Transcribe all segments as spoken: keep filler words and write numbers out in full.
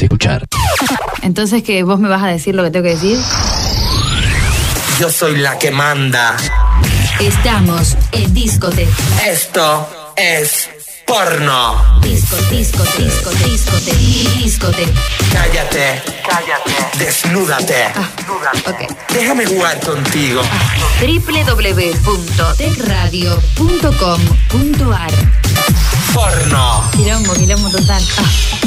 querés escuchar. Entonces, ¿que vos me vas a decir lo que tengo que decir? Yo soy la que manda. Estamos en Discote. Esto es porno. Disco, disco, disco, discote, discote. Cállate, cállate. Desnúdate. Ah, ok. Déjame jugar contigo. Ah, doble u doble u doble u punto tech radio punto com punto a r. Porno. Quilombo, quilombo total. Ah.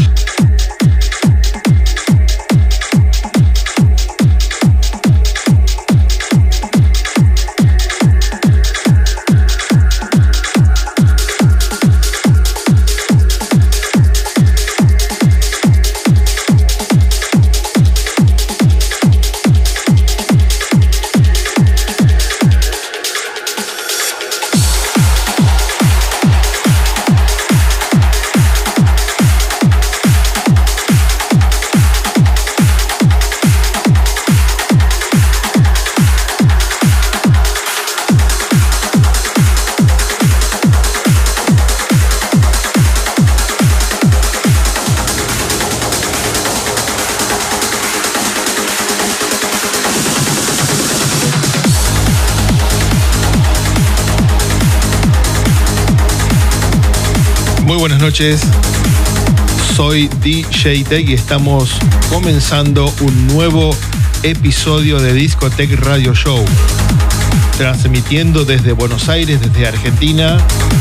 Buenas noches, soy D J Tech y estamos comenzando un nuevo episodio de Discotech Radio Show, transmitiendo desde Buenos Aires, desde Argentina,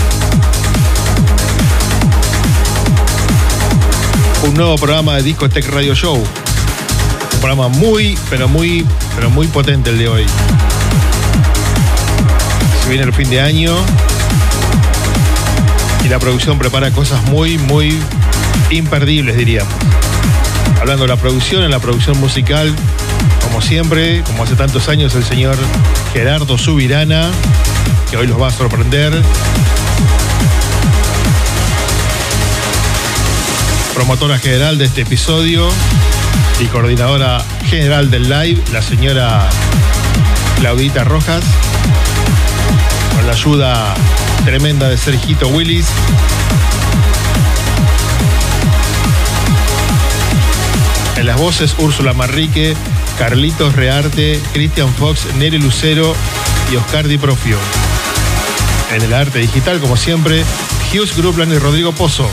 un nuevo programa de Discotech Radio Show, un programa muy, pero muy, pero muy potente el de hoy. Se viene el fin de año y la producción prepara cosas muy, muy imperdibles, diríamos. Hablando de la producción, en la producción musical, como siempre, como hace tantos años, el señor Gerardo Subirana, que hoy los va a sorprender. Promotora general de este episodio y coordinadora general del live, la señora Claudita Rojas, con la ayuda tremenda de Sergito Willis. En las voces, Úrsula Manrique, Carlitos Rearte, Cristian Fox, Nere Lucero y Oscar Di Profio. En el arte digital, como siempre, Hughes Gruplan y Rodrigo Pozo.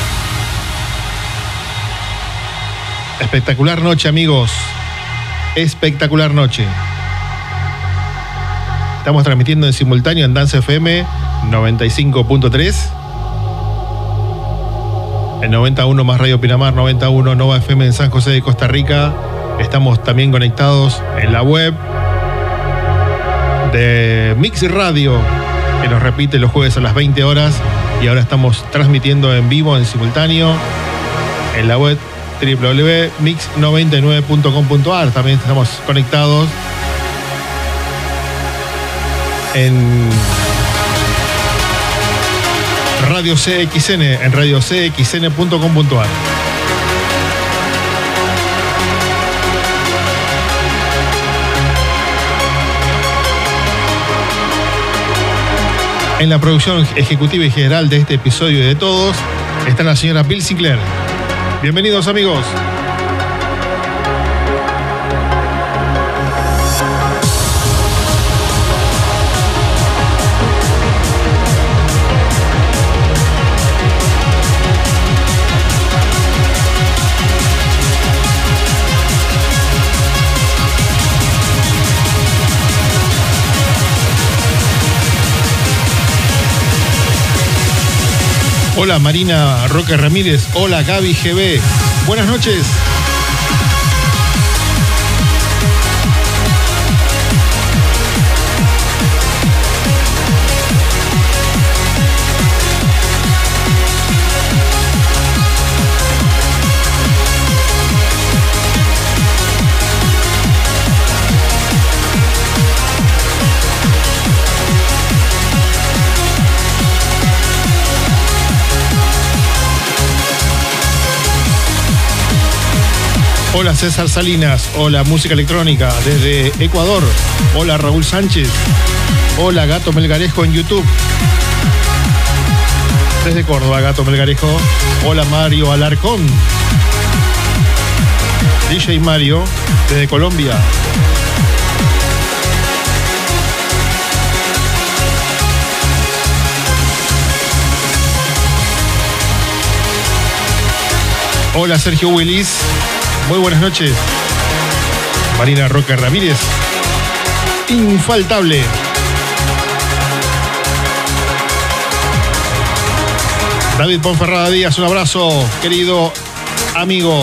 Espectacular noche, amigos. Espectacular noche. Estamos transmitiendo en simultáneo en Dance F M noventa y cinco punto tres, en noventa y uno más Radio Pinamar, noventa y uno Nova F M en San José de Costa Rica. Estamos también conectados en la web de Mix Radio, que nos repite los jueves a las veinte horas, y ahora estamos transmitiendo en vivo, en simultáneo, en la web doble u doble u doble u punto mix noventa y nueve punto com punto a r. También estamos conectados en Radio C X N, en radio c x n punto com punto a r. En la producción ejecutiva y general de este episodio y de todos está la señora Bill Sinclair. Bienvenidos, amigos. Hola Marina Roque Ramírez, hola Gaby G B, buenas noches. Hola César Salinas, hola Música Electrónica desde Ecuador, hola Raúl Sánchez, hola Gato Melgarejo en YouTube. Desde Córdoba, Gato Melgarejo, hola Mario Alarcón. D J Mario, desde Colombia. Hola Sergio Willis, muy buenas noches. Marina Roca Ramírez, infaltable. David Ponferrada Díaz, un abrazo, querido amigo.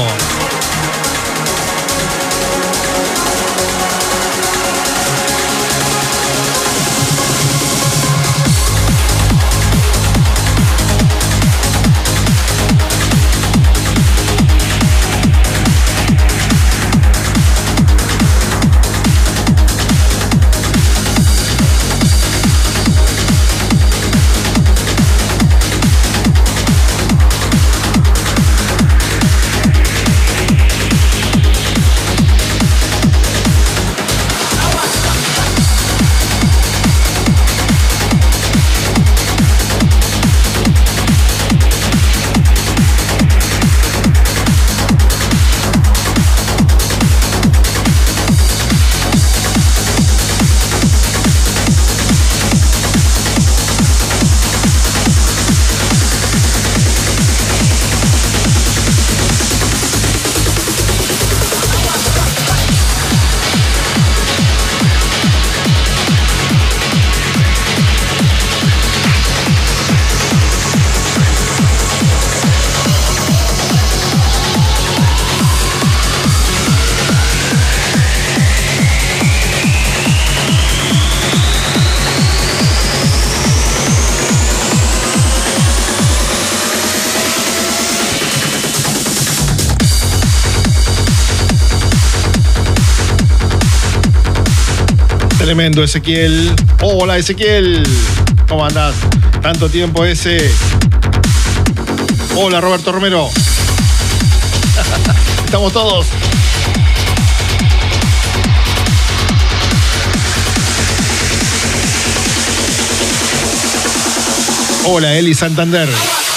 Tremendo Ezequiel. Hola Ezequiel, ¿cómo andás? Tanto tiempo ese. Hola Roberto Romero. Estamos todos. Hola Eli Santander.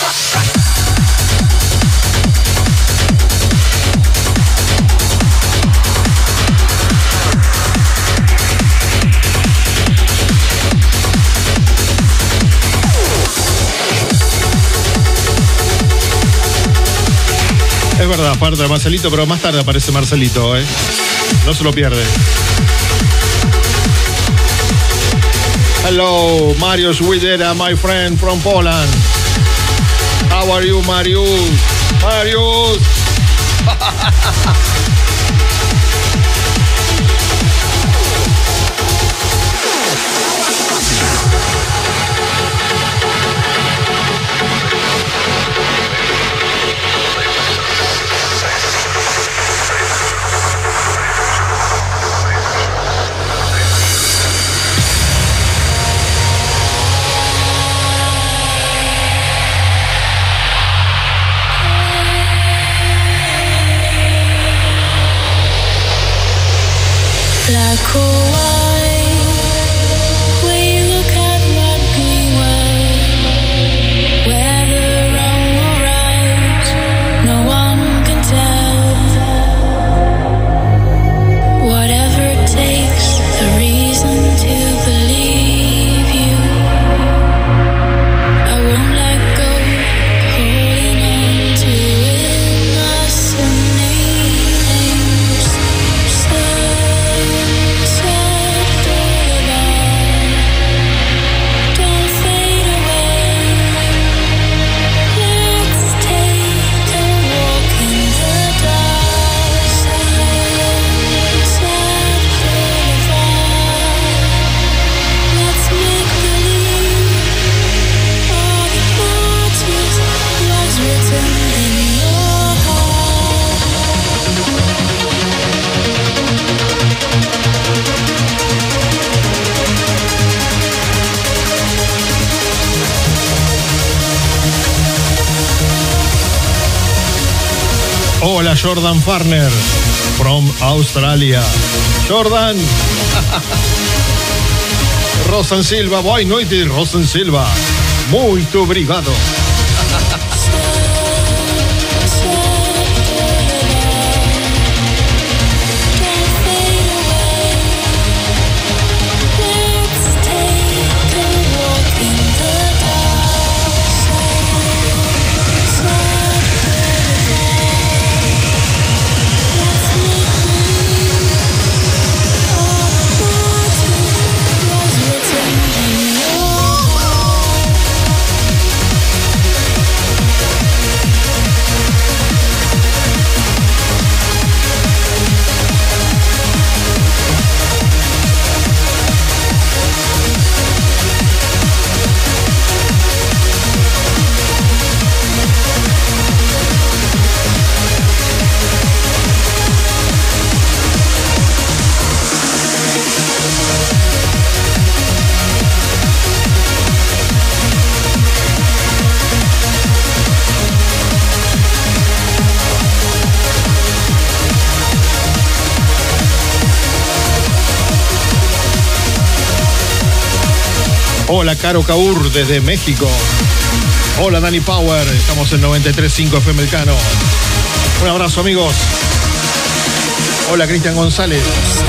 Es verdad, falta Marcelito, pero más tarde aparece Marcelito, ¿eh? No se lo pierde. Hello, Marius Widera, my friend from Poland. How are you, Marius? Marius! Hola Jordan Farner from Australia. Jordan. Rosan Silva, boa noite, Rosan Silva. Muito obrigado. Hola, Caro Caur desde México. Hola, Dani Power. Estamos en noventa y tres punto cinco F M Elcano. Un abrazo, amigos. Hola, Cristian González.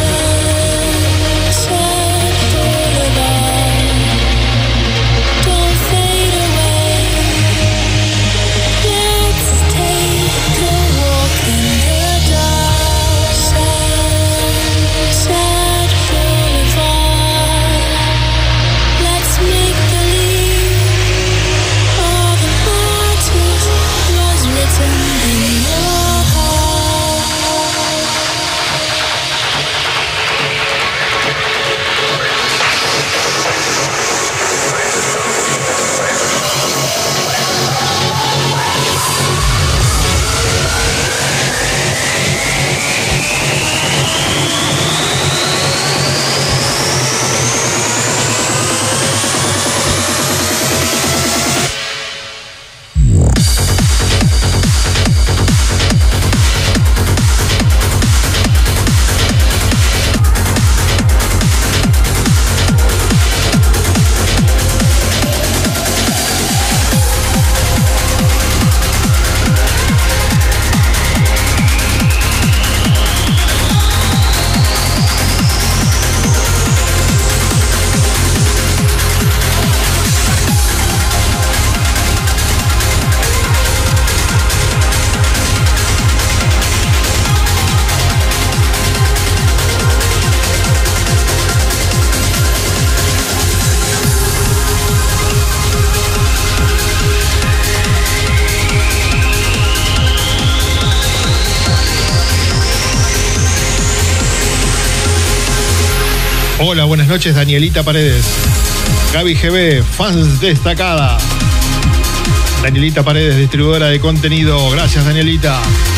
Hola, buenas noches, Danielita Paredes. Gaby G B, fans destacada. Danielita Paredes, distribuidora de contenido. Gracias, Danielita.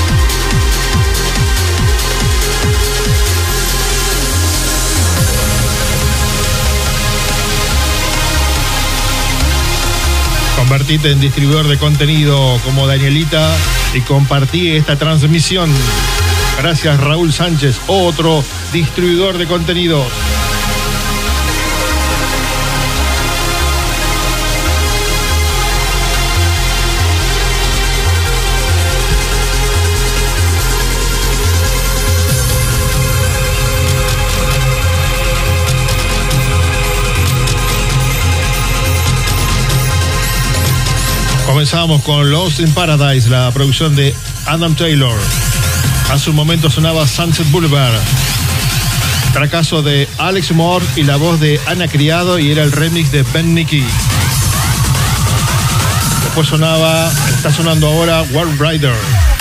Convertite en distribuidor de contenido como Danielita y compartí esta transmisión. Gracias, Raúl Sánchez, otro distribuidor de contenido. Comenzamos con Lost in Paradise, la producción de Adam Taylor. Hace un momento sonaba Sunset Boulevard, fracaso de Alex Moore y la voz de Ana Criado, y era el remix de Ben Nicky. Después sonaba, está sonando ahora World Rider.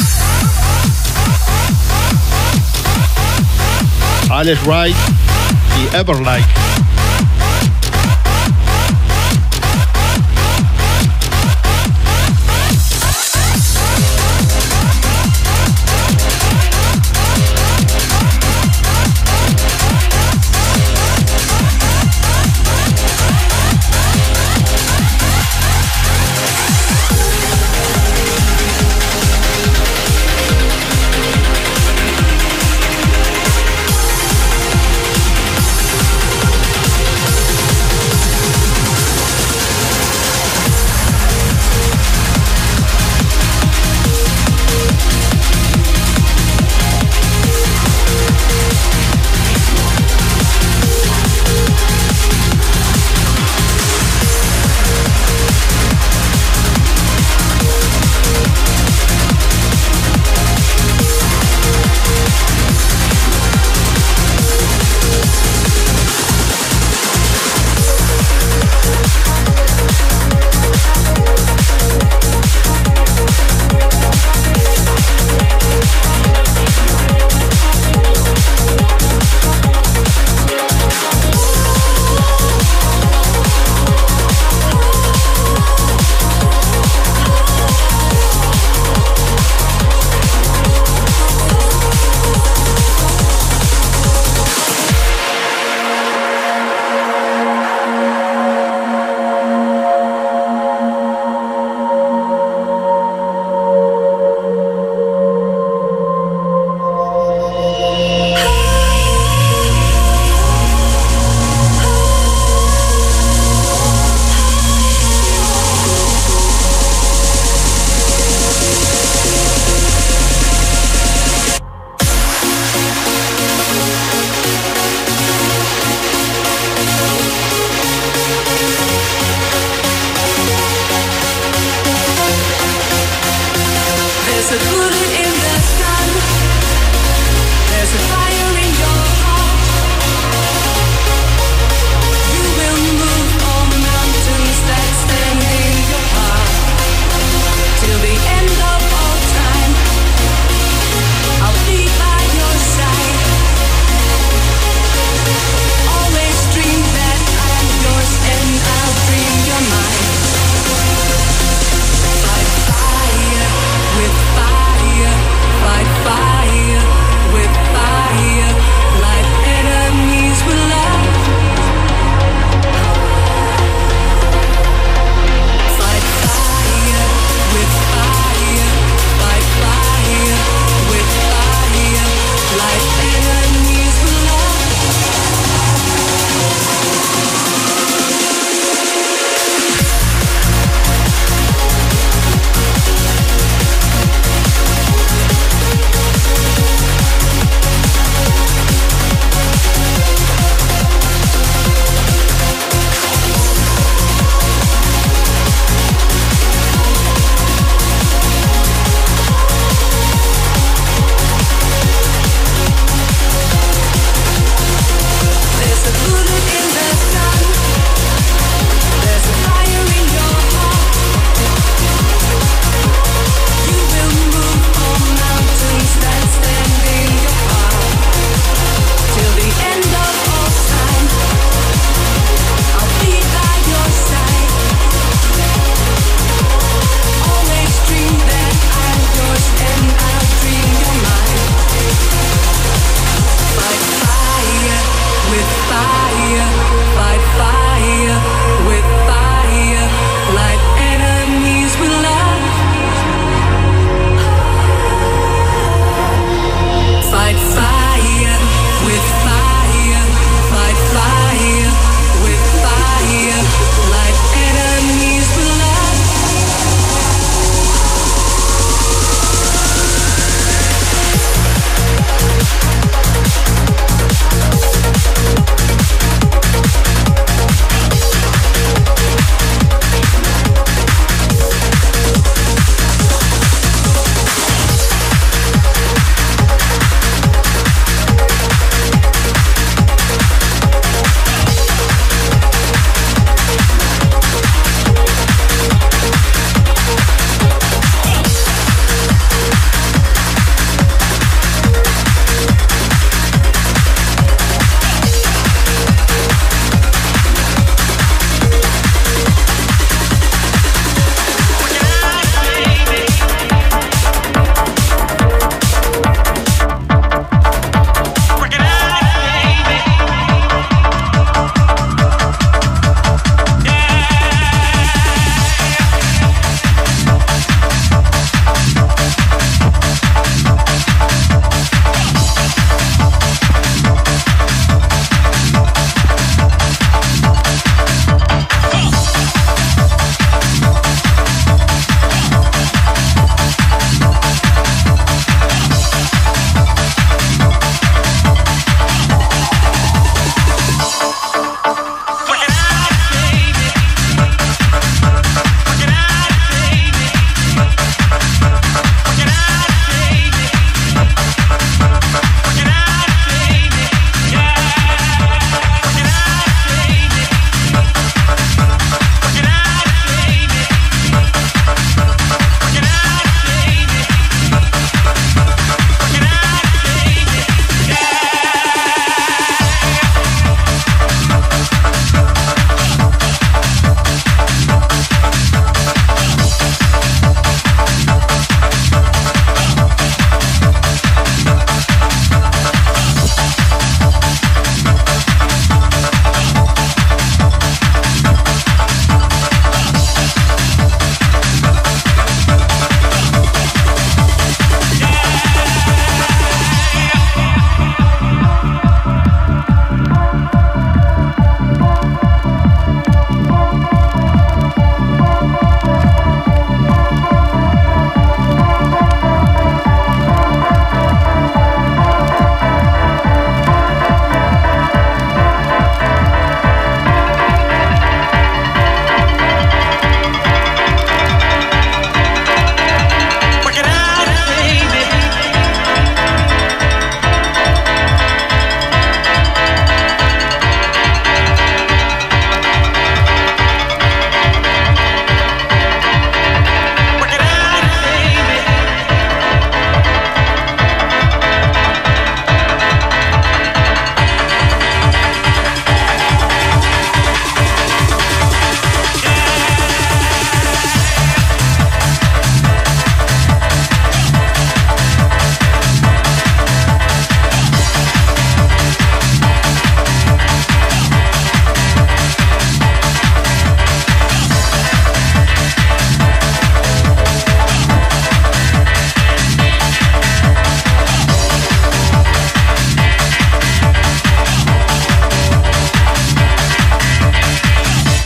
Alex Wright y Everlike.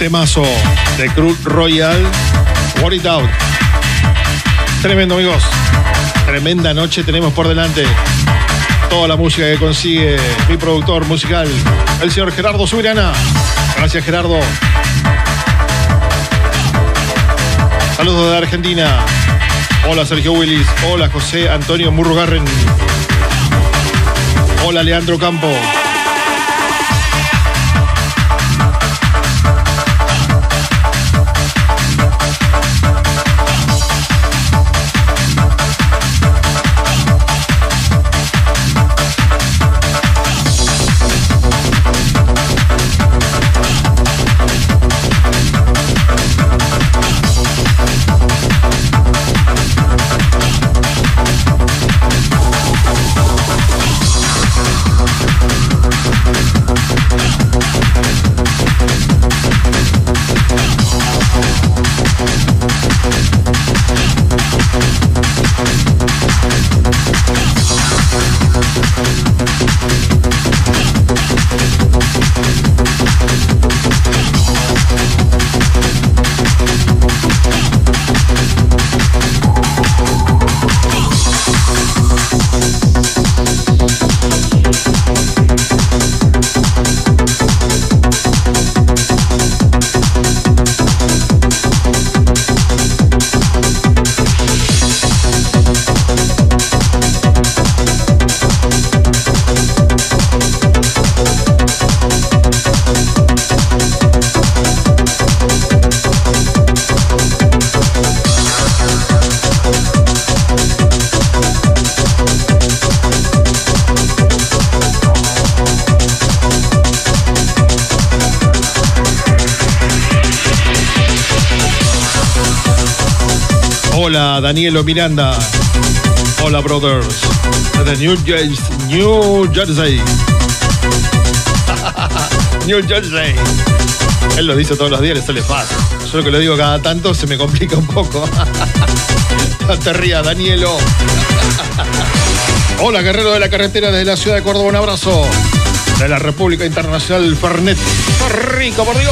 temazo de Cruz Royal, What It Out. Tremendo, amigos. Tremenda noche tenemos por delante. Toda la música que consigue mi productor musical, el señor Gerardo Subirana. Gracias, Gerardo. Saludos de Argentina. Hola, Sergio Willis. Hola, José Antonio Murrugarren. Hola, Leandro Campo. Hola, Danielo Miranda. Hola, brothers. Desde New Jersey. New Jersey. New Jersey. Él lo dice todos los días, le sale fácil. Yo lo que lo digo cada tanto se me complica un poco. No te rías, Danielo. Hola, guerrero de la carretera desde la ciudad de Córdoba. Un abrazo. De la República Internacional Fernet. ¡Qué rico, por Dios!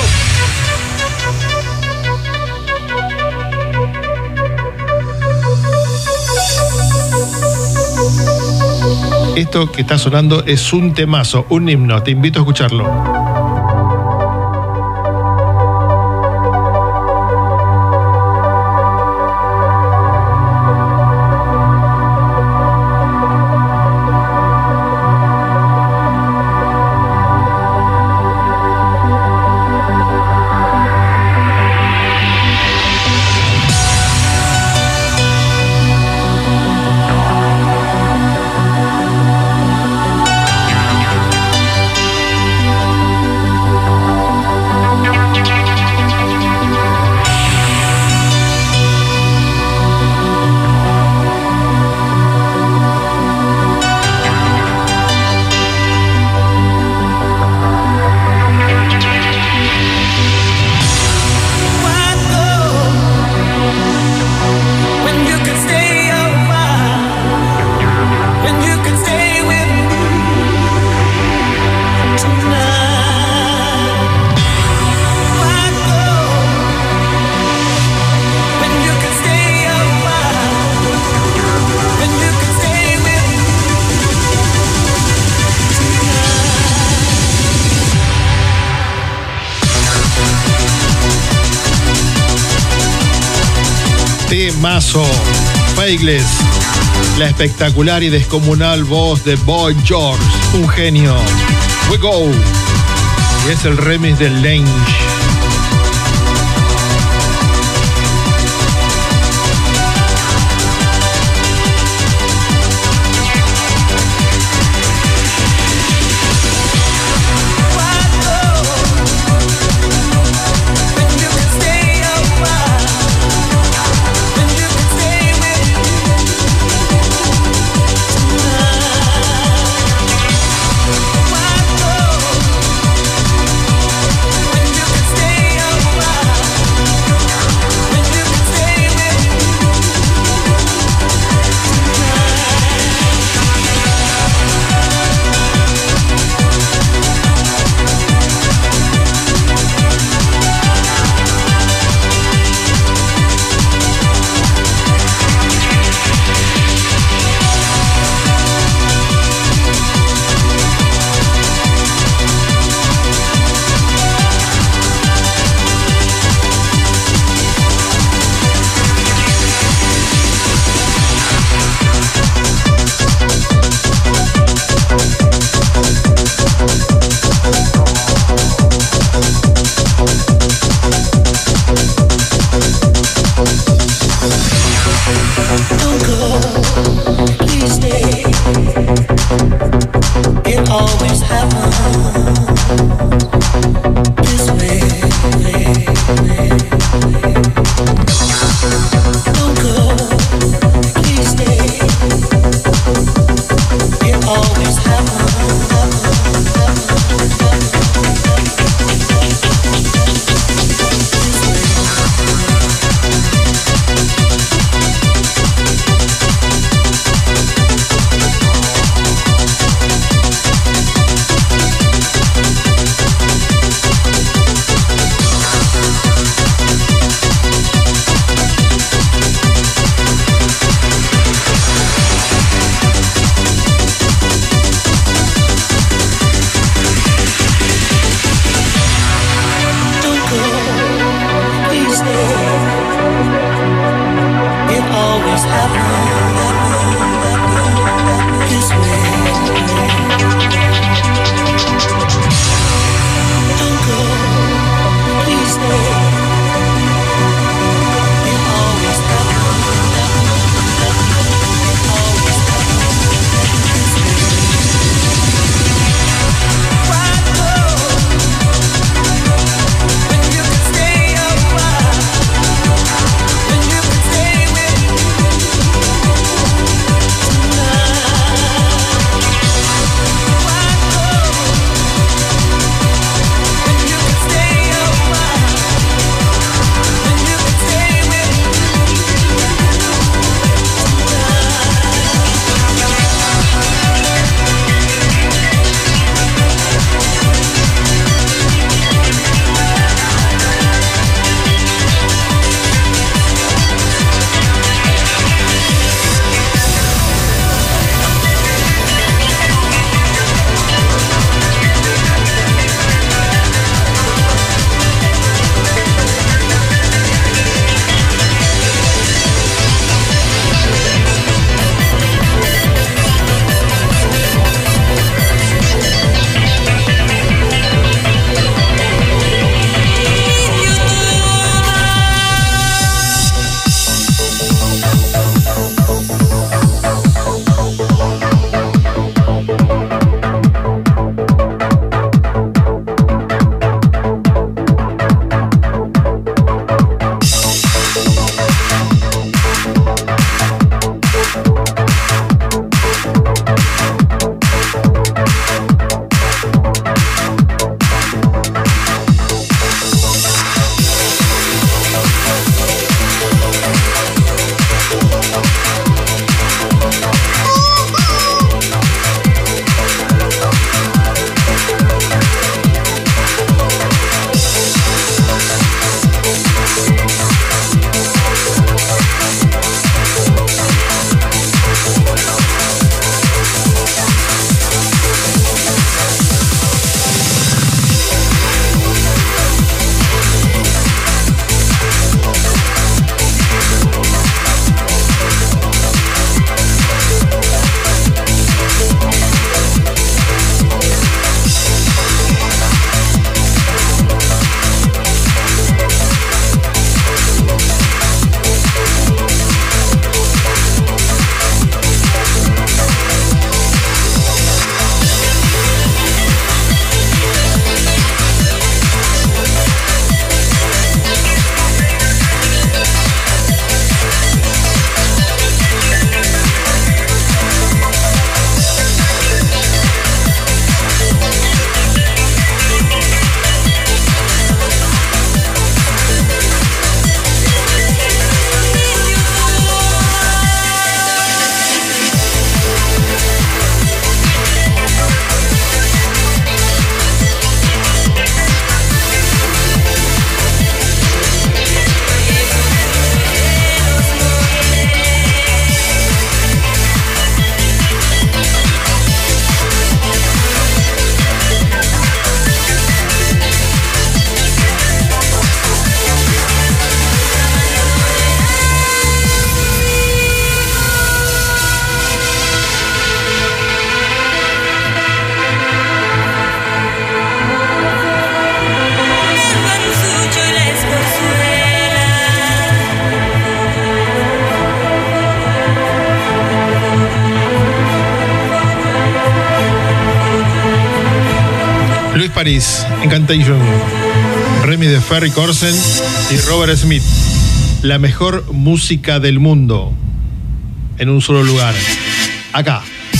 Esto que está sonando es un temazo, un himno. Te invito a escucharlo. Temazo, Faithless, la espectacular y descomunal voz de Boy George, un genio. We Go, y es el remix de Lange. Paris, Incantation, remix de Ferry Corsten y Robert Smith. La mejor música del mundo en un solo lugar, acá.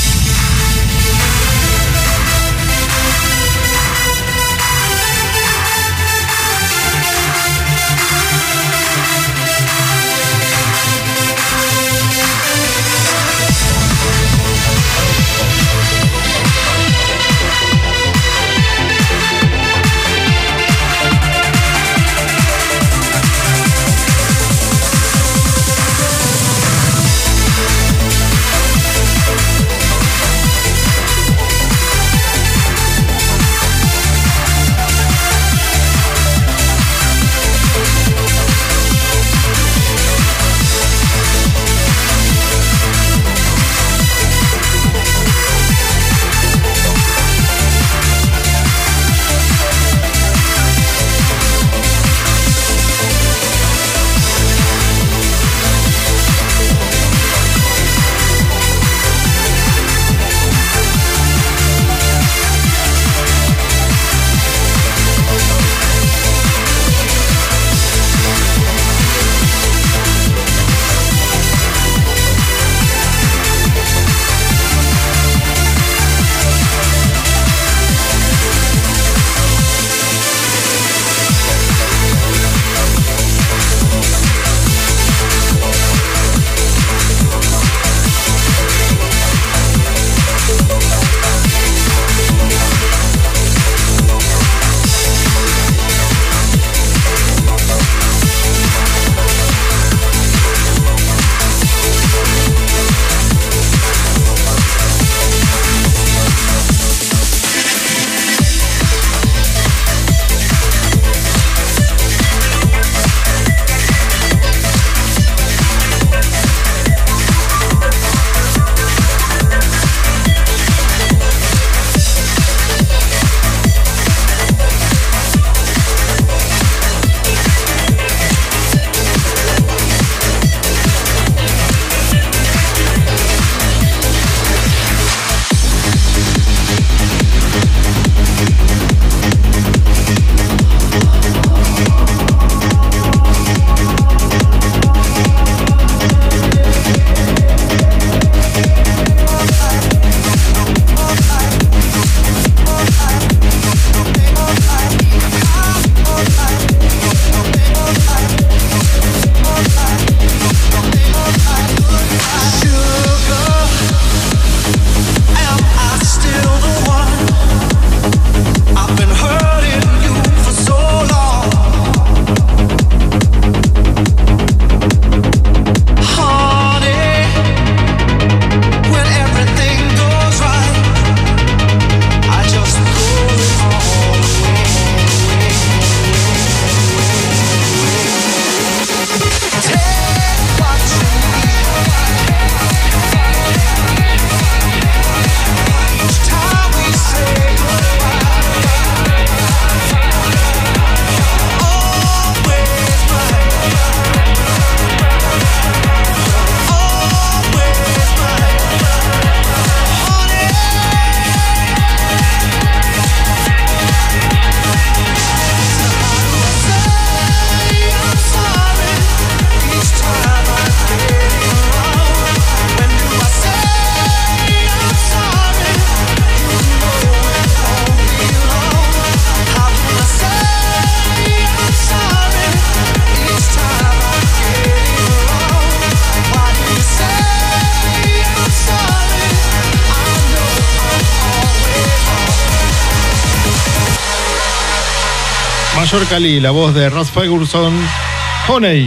Major Cali, la voz de Ross Ferguson, Honey,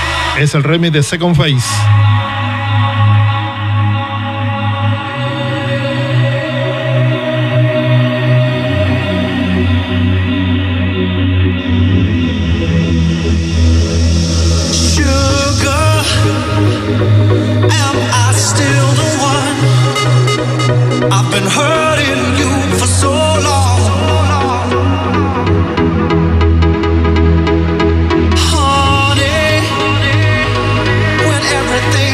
es el remix de Second Phase. Everything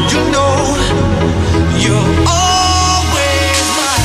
you know you're always mine.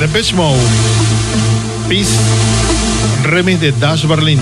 Depeche Mode, Peace, remix de Dash Berlin.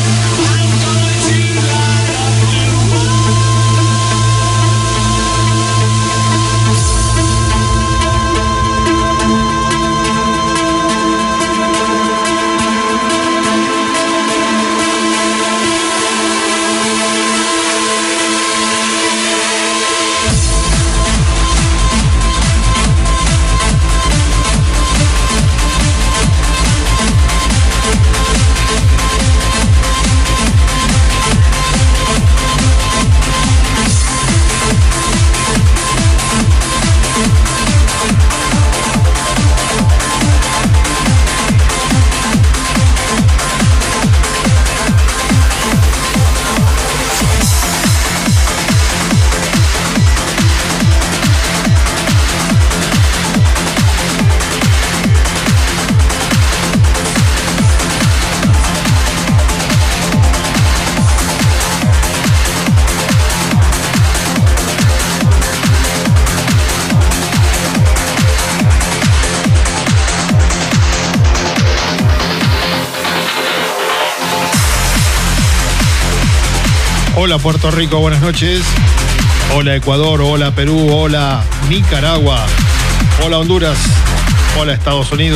Hola Puerto Rico, buenas noches. Hola Ecuador, hola Perú, hola Nicaragua, hola Honduras, hola Estados Unidos,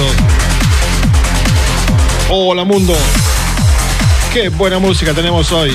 hola mundo. Qué buena música tenemos hoy.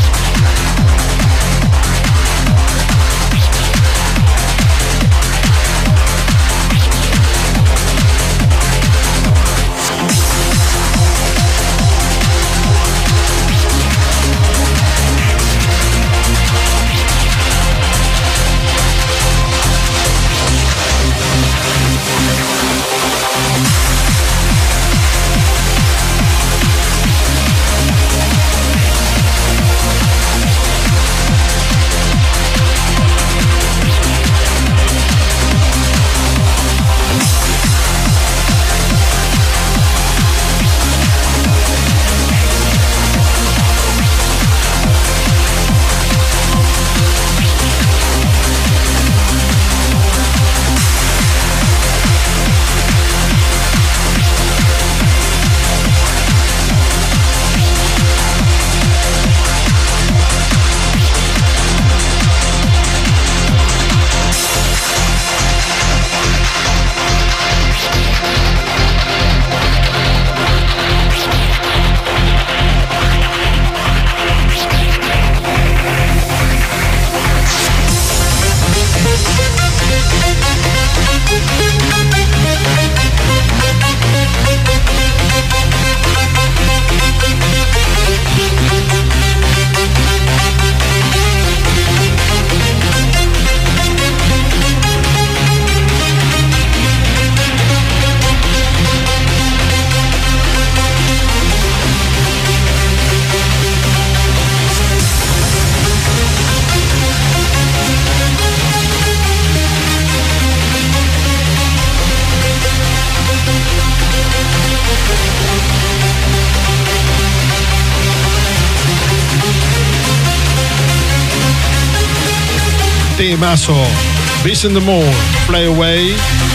Temazo, Vision the Moon, Fly Away.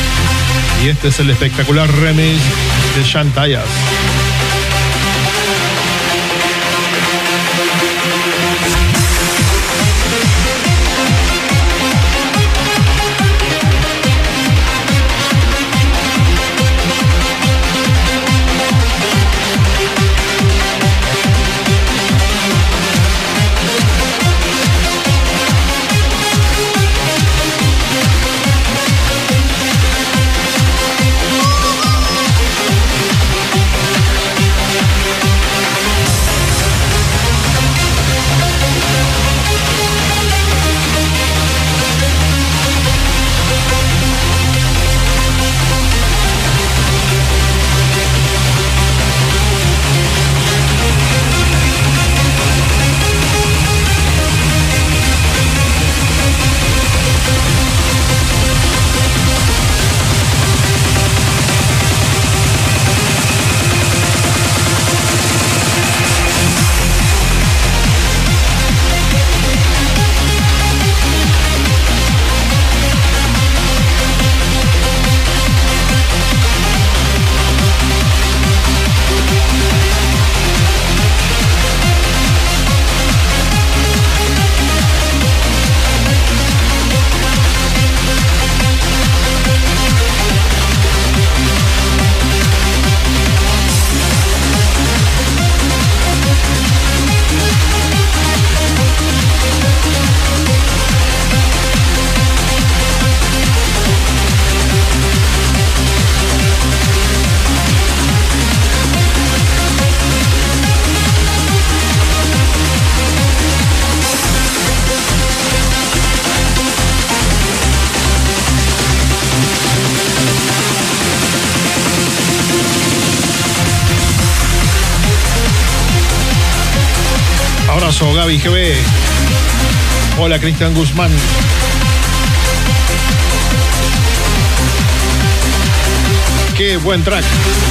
Y este es el espectacular remix de Shantayas. abrazo, Gaby G B. Hola, Cristian Guzmán. Qué buen track.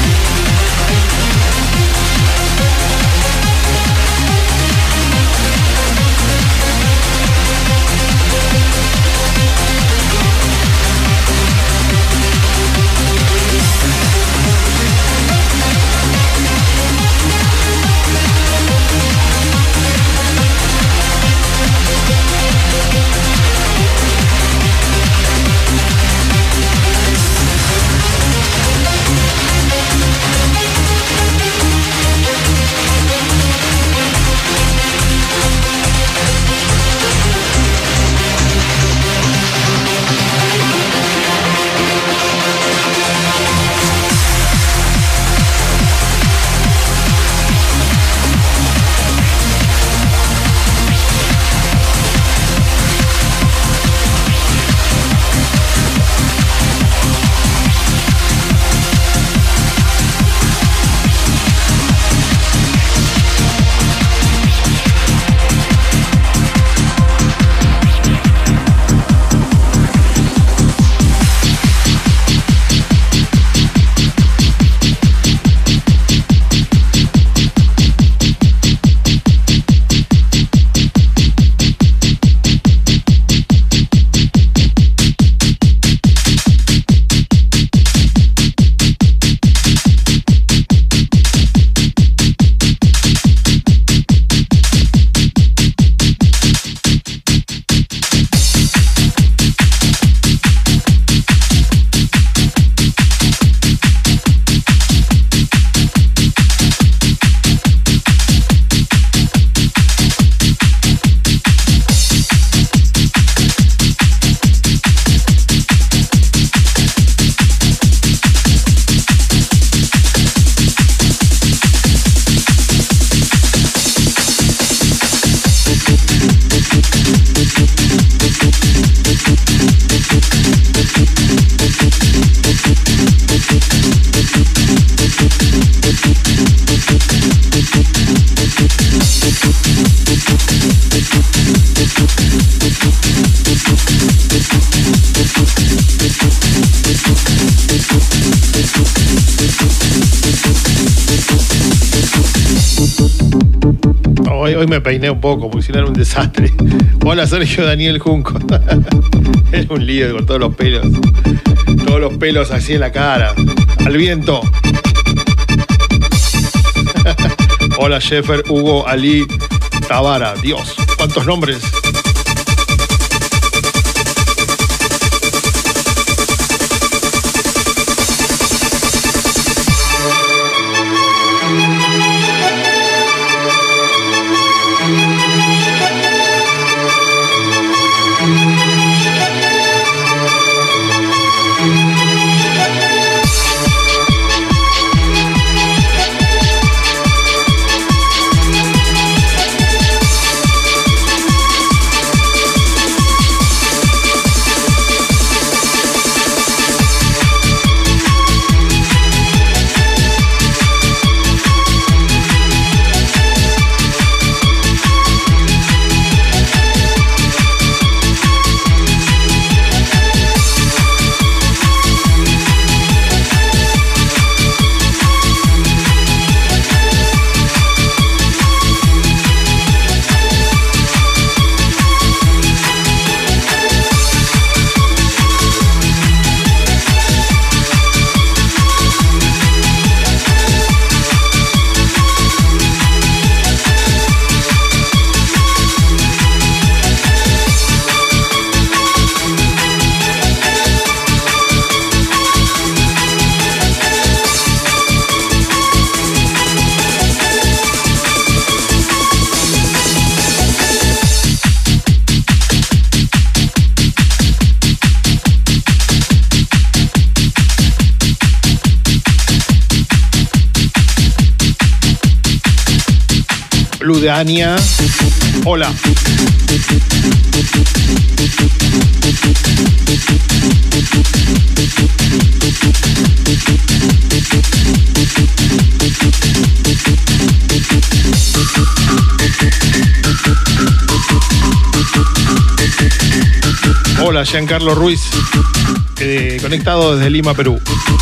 Hoy, hoy me peiné un poco porque si no era un desastre. Hola, Sergio Daniel Junco. Es un lío con todos los pelos. Todos los pelos así en la cara. Al viento. Hola, Sheffer, Hugo, Ali, Tabara. Dios, ¿cuántos nombres? De Ania. Hola. Hola, Giancarlo Ruiz, eh, conectado desde Lima, Perú.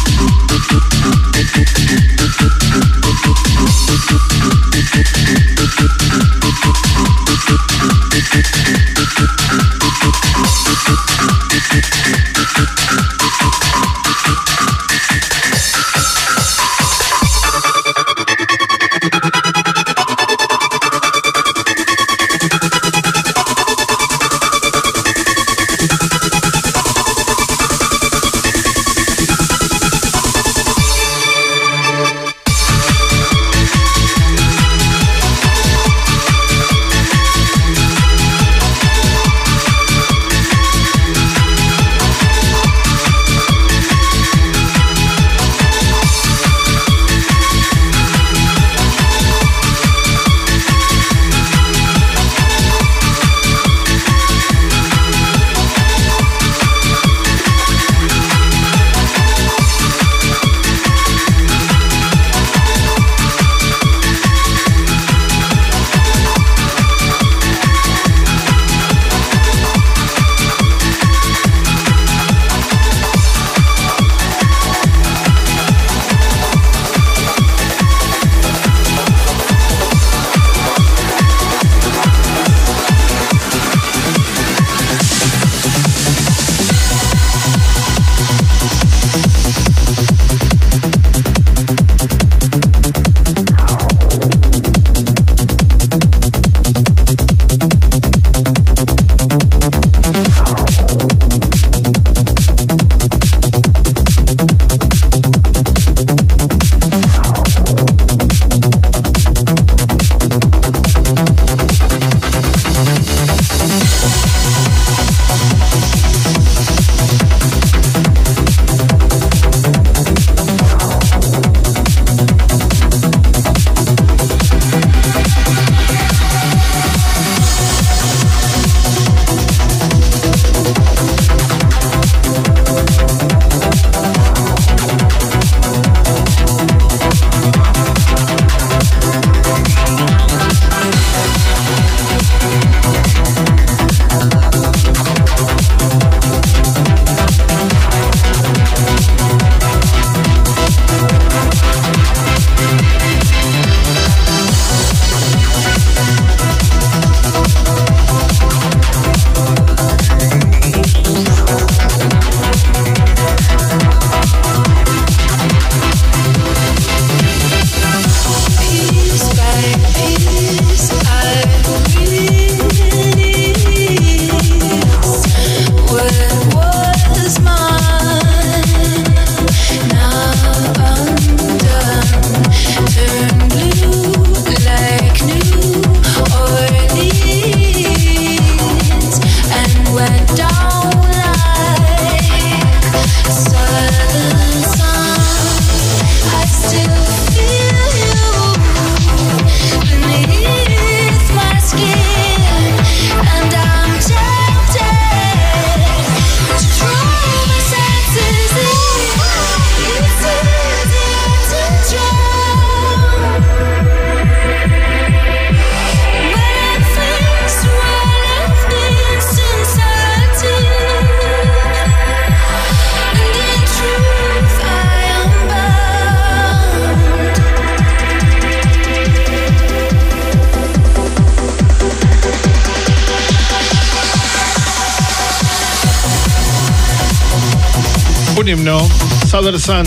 Un himno, Southern Sun,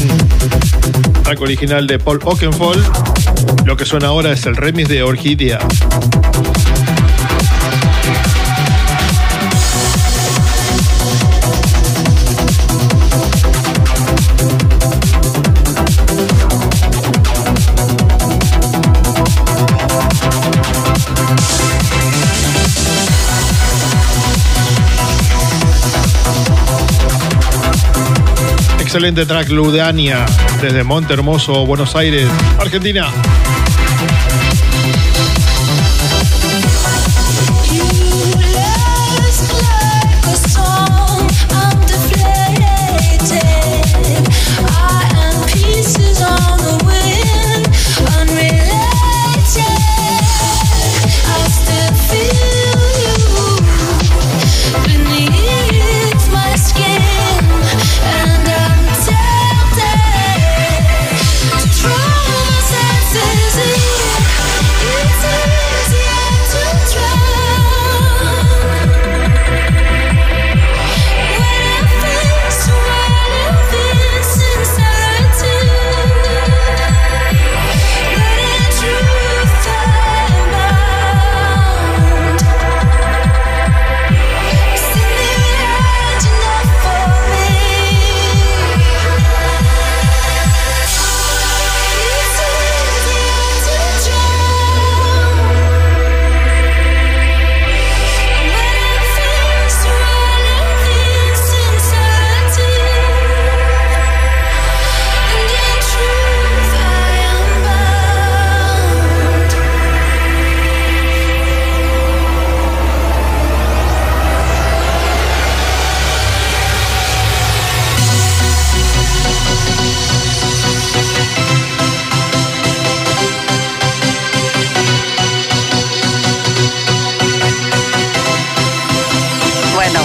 track original de Paul Oakenfold. Lo que suena ahora es el remix de Orquídea. Excelente track, Ludania, desde Monte Hermoso, Buenos Aires, Argentina. Beneath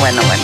bueno, bueno.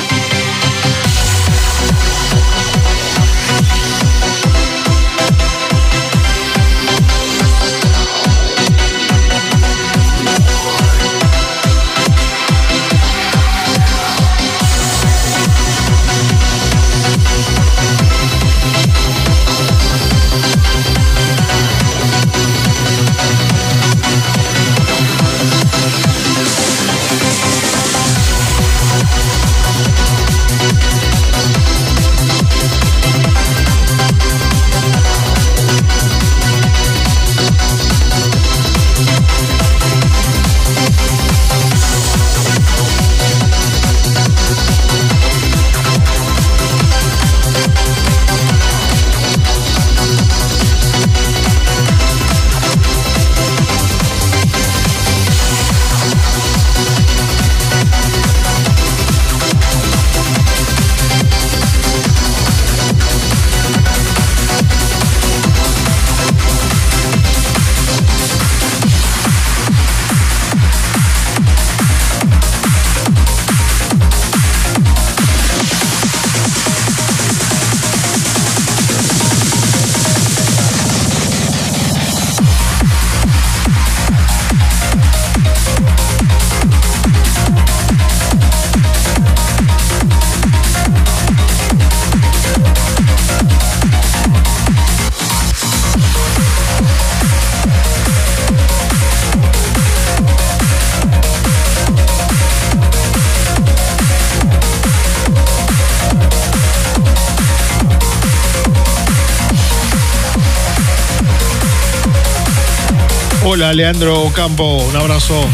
Hola, Leandro Campo, un abrazo.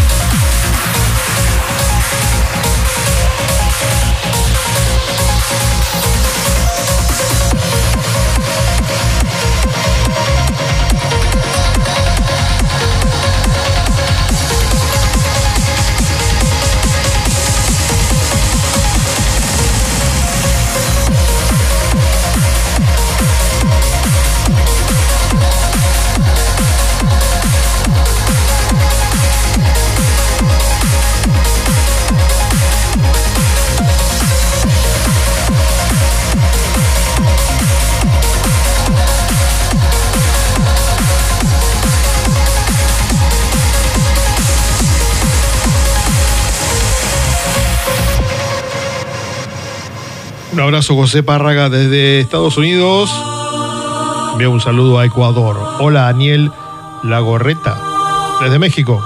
Un abrazo, José Párraga, desde Estados Unidos. Envío un saludo a Ecuador. Hola, Daniel Lagorreta, desde México.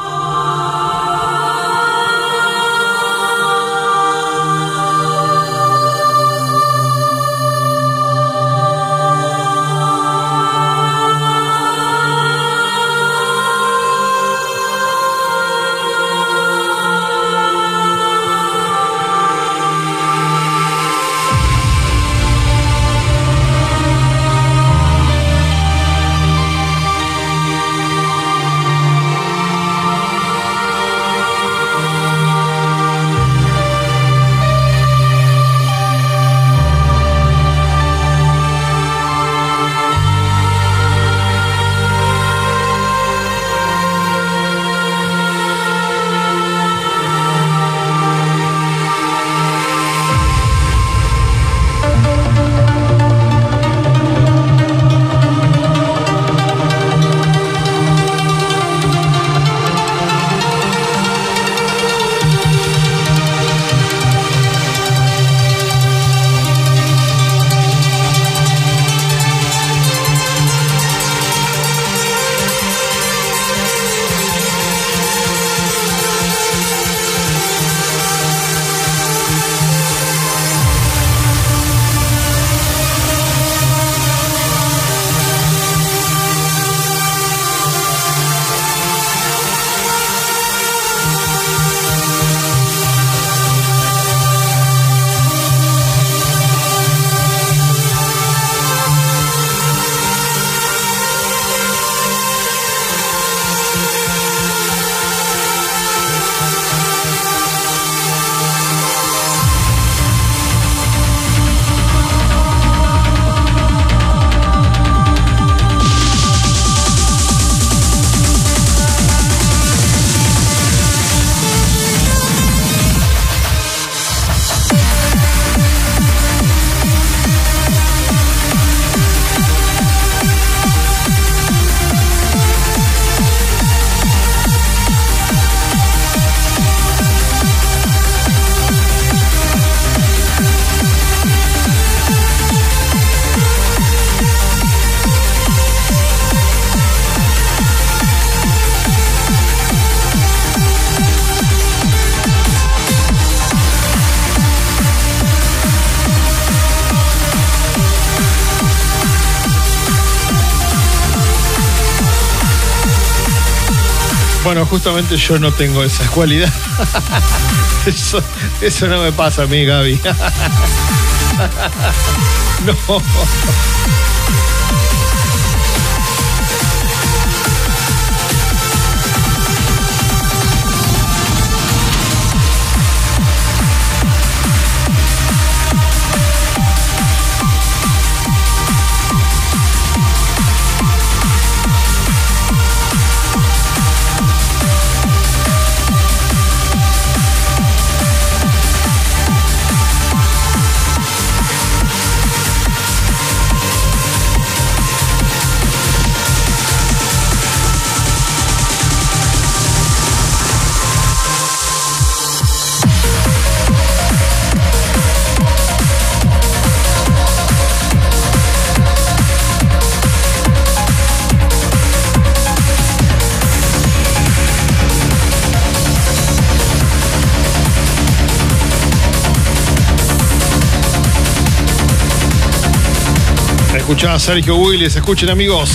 Bueno, justamente yo no tengo esa cualidad. Eso, eso no me pasa a mí, Gaby. No. Escuchá a Sergio Willis, escuchen amigos.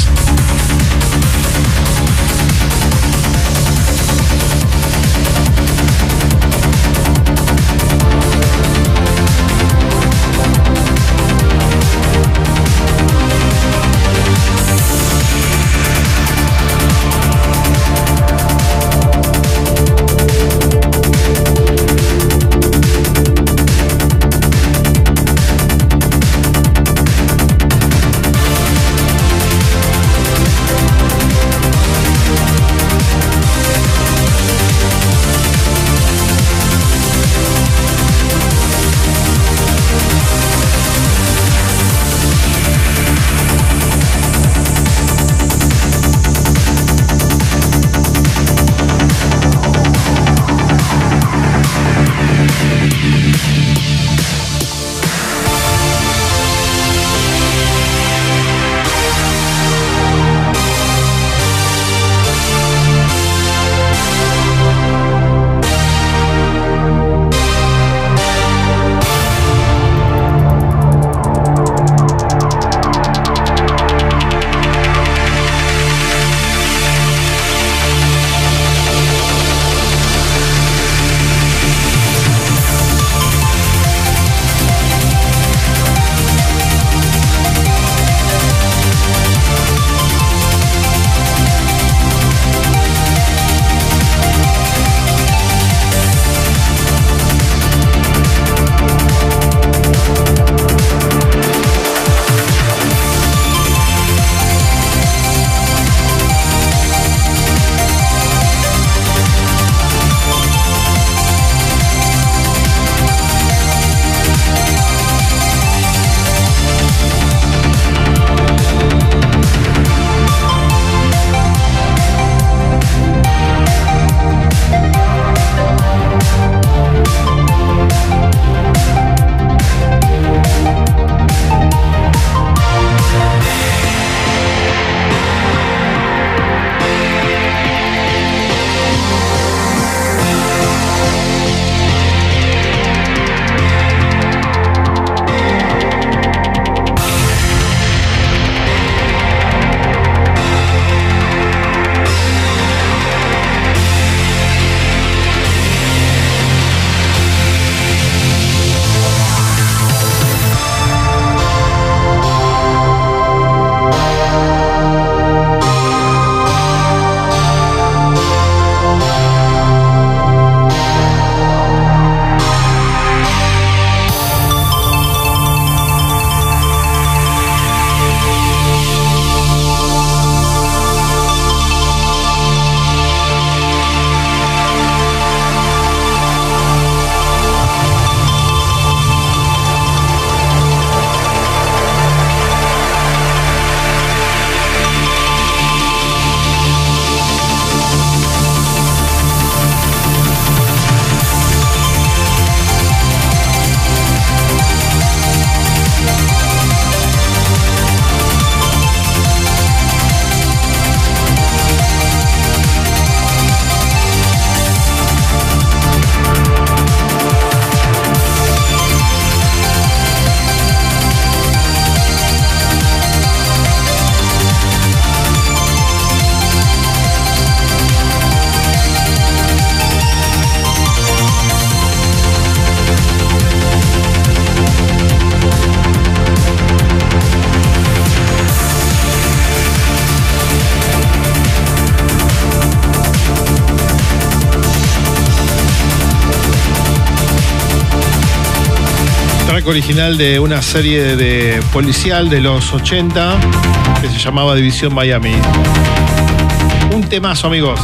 track original de una serie de policial de los ochenta que se llamaba División Miami. Un temazo, amigos.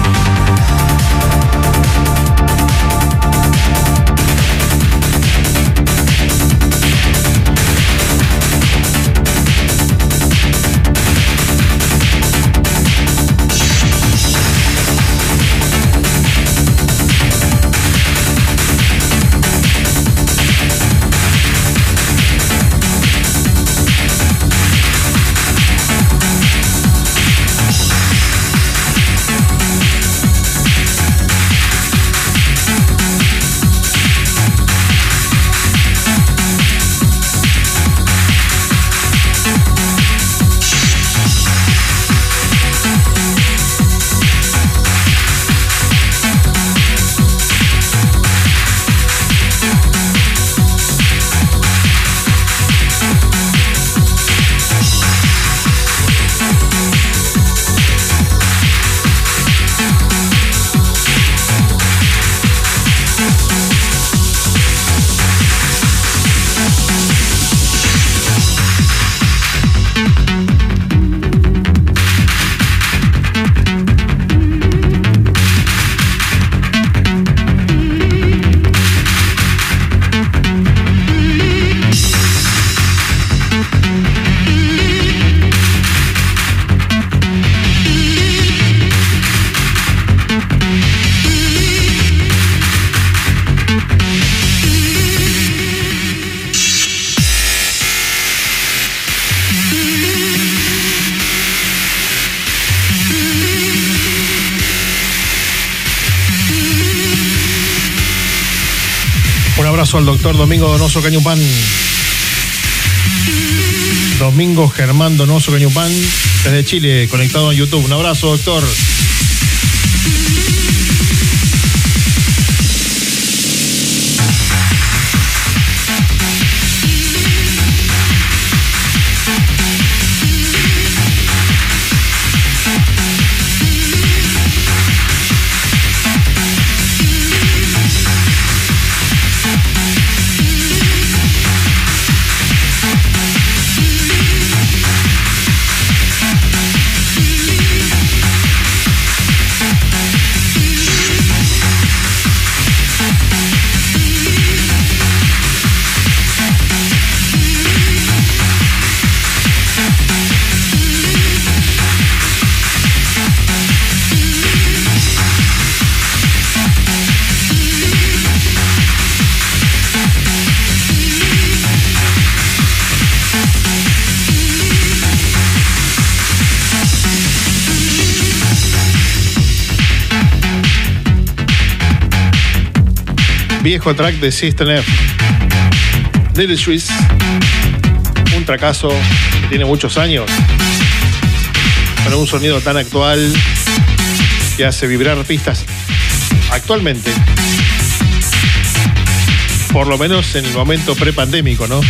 Al doctor Domingo Donoso Cañupán. Domingo Germán Donoso Cañupán, desde Chile, conectado en YouTube. Un abrazo, doctor. Viejo track de System F, Little Swiss, un tracazo que tiene muchos años, pero un sonido tan actual que hace vibrar pistas actualmente, por lo menos en el momento prepandémico, ¿no?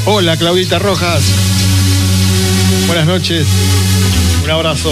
Hola, Claudita Rojas. Buenas noches. Un abrazo.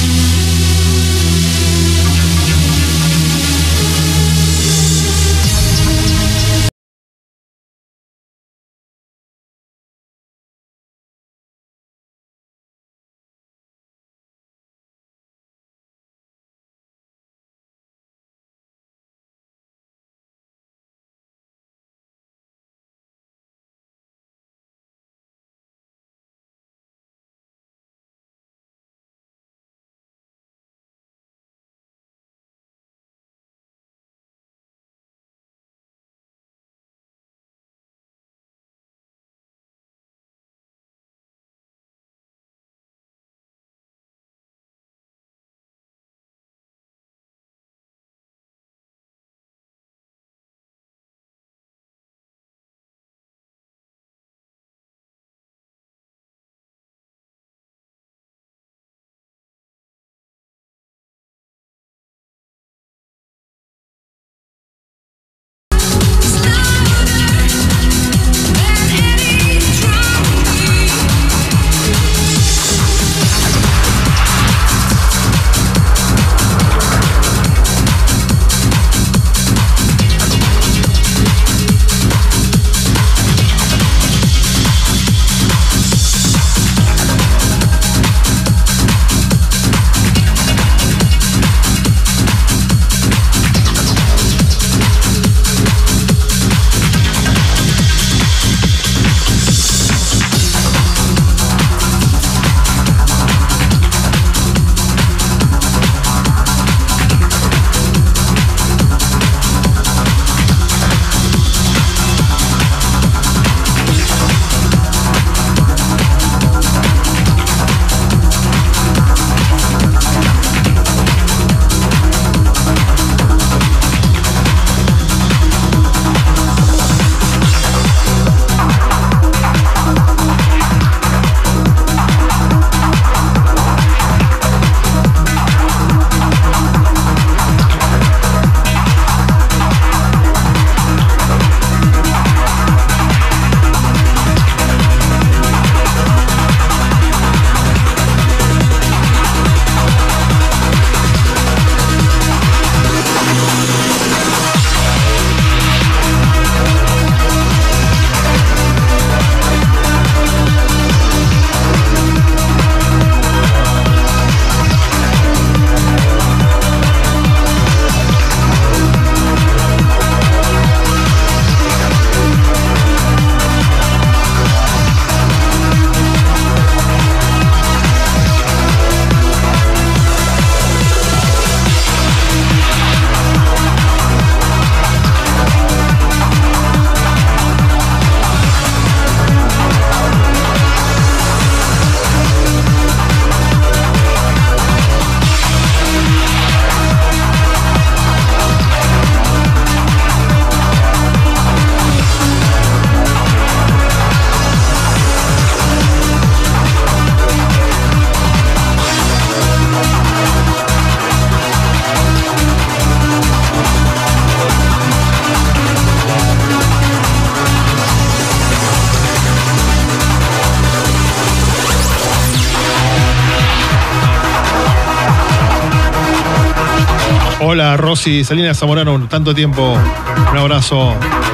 Hola, Rosy Salinas Zamorano, tanto tiempo. Un abrazo.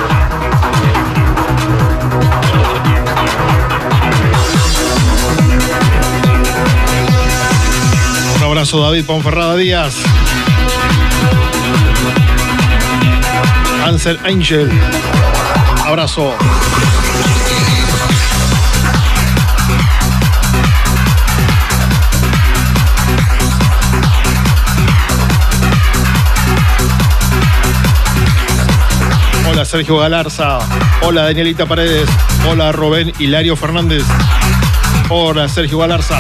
Un abrazo, David Ponferrada Díaz. Ansel Angel. Abrazo. Hola, Sergio Galarza. Hola, Danielita Paredes. Hola, Rubén Hilario Fernández. Hola, Sergio Galarza.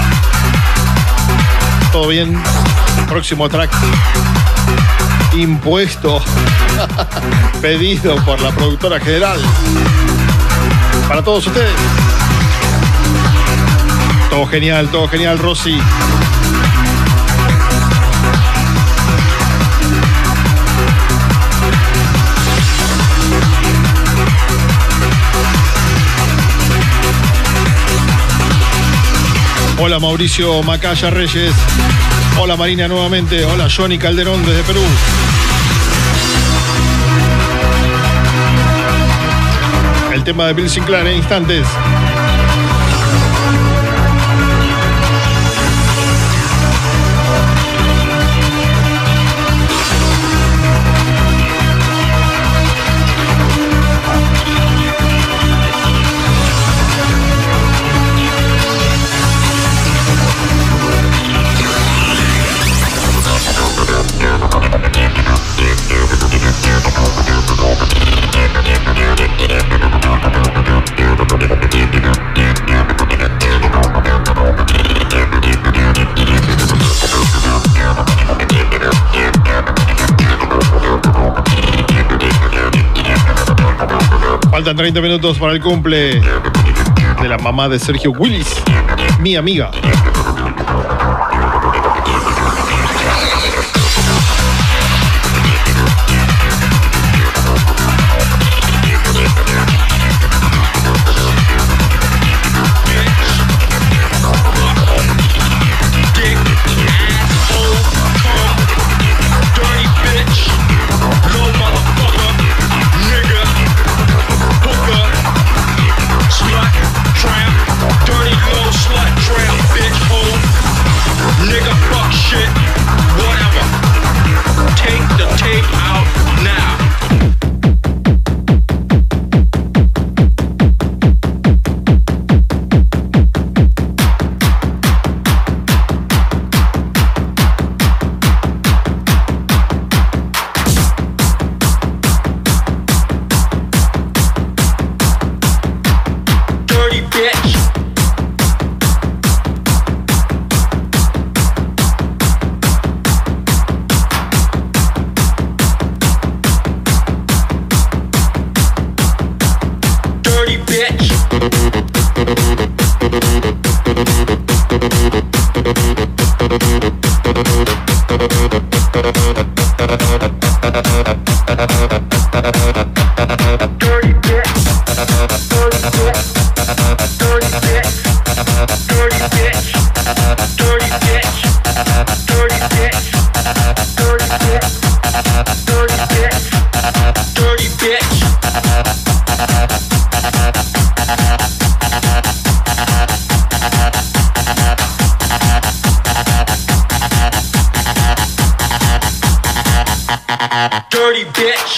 ¿Todo bien? Próximo track. Impuesto. Pedido por la productora general. Para todos ustedes. Todo genial, todo genial, Rosy. Hola Mauricio Macaya Reyes. Hola Marina nuevamente. Hola Johnny Calderón desde Perú. El tema de Bill Sinclair en instantes. Faltan treinta minutos para el cumple de la mamá de Sergio Willis, mi amiga. Dirty bitch.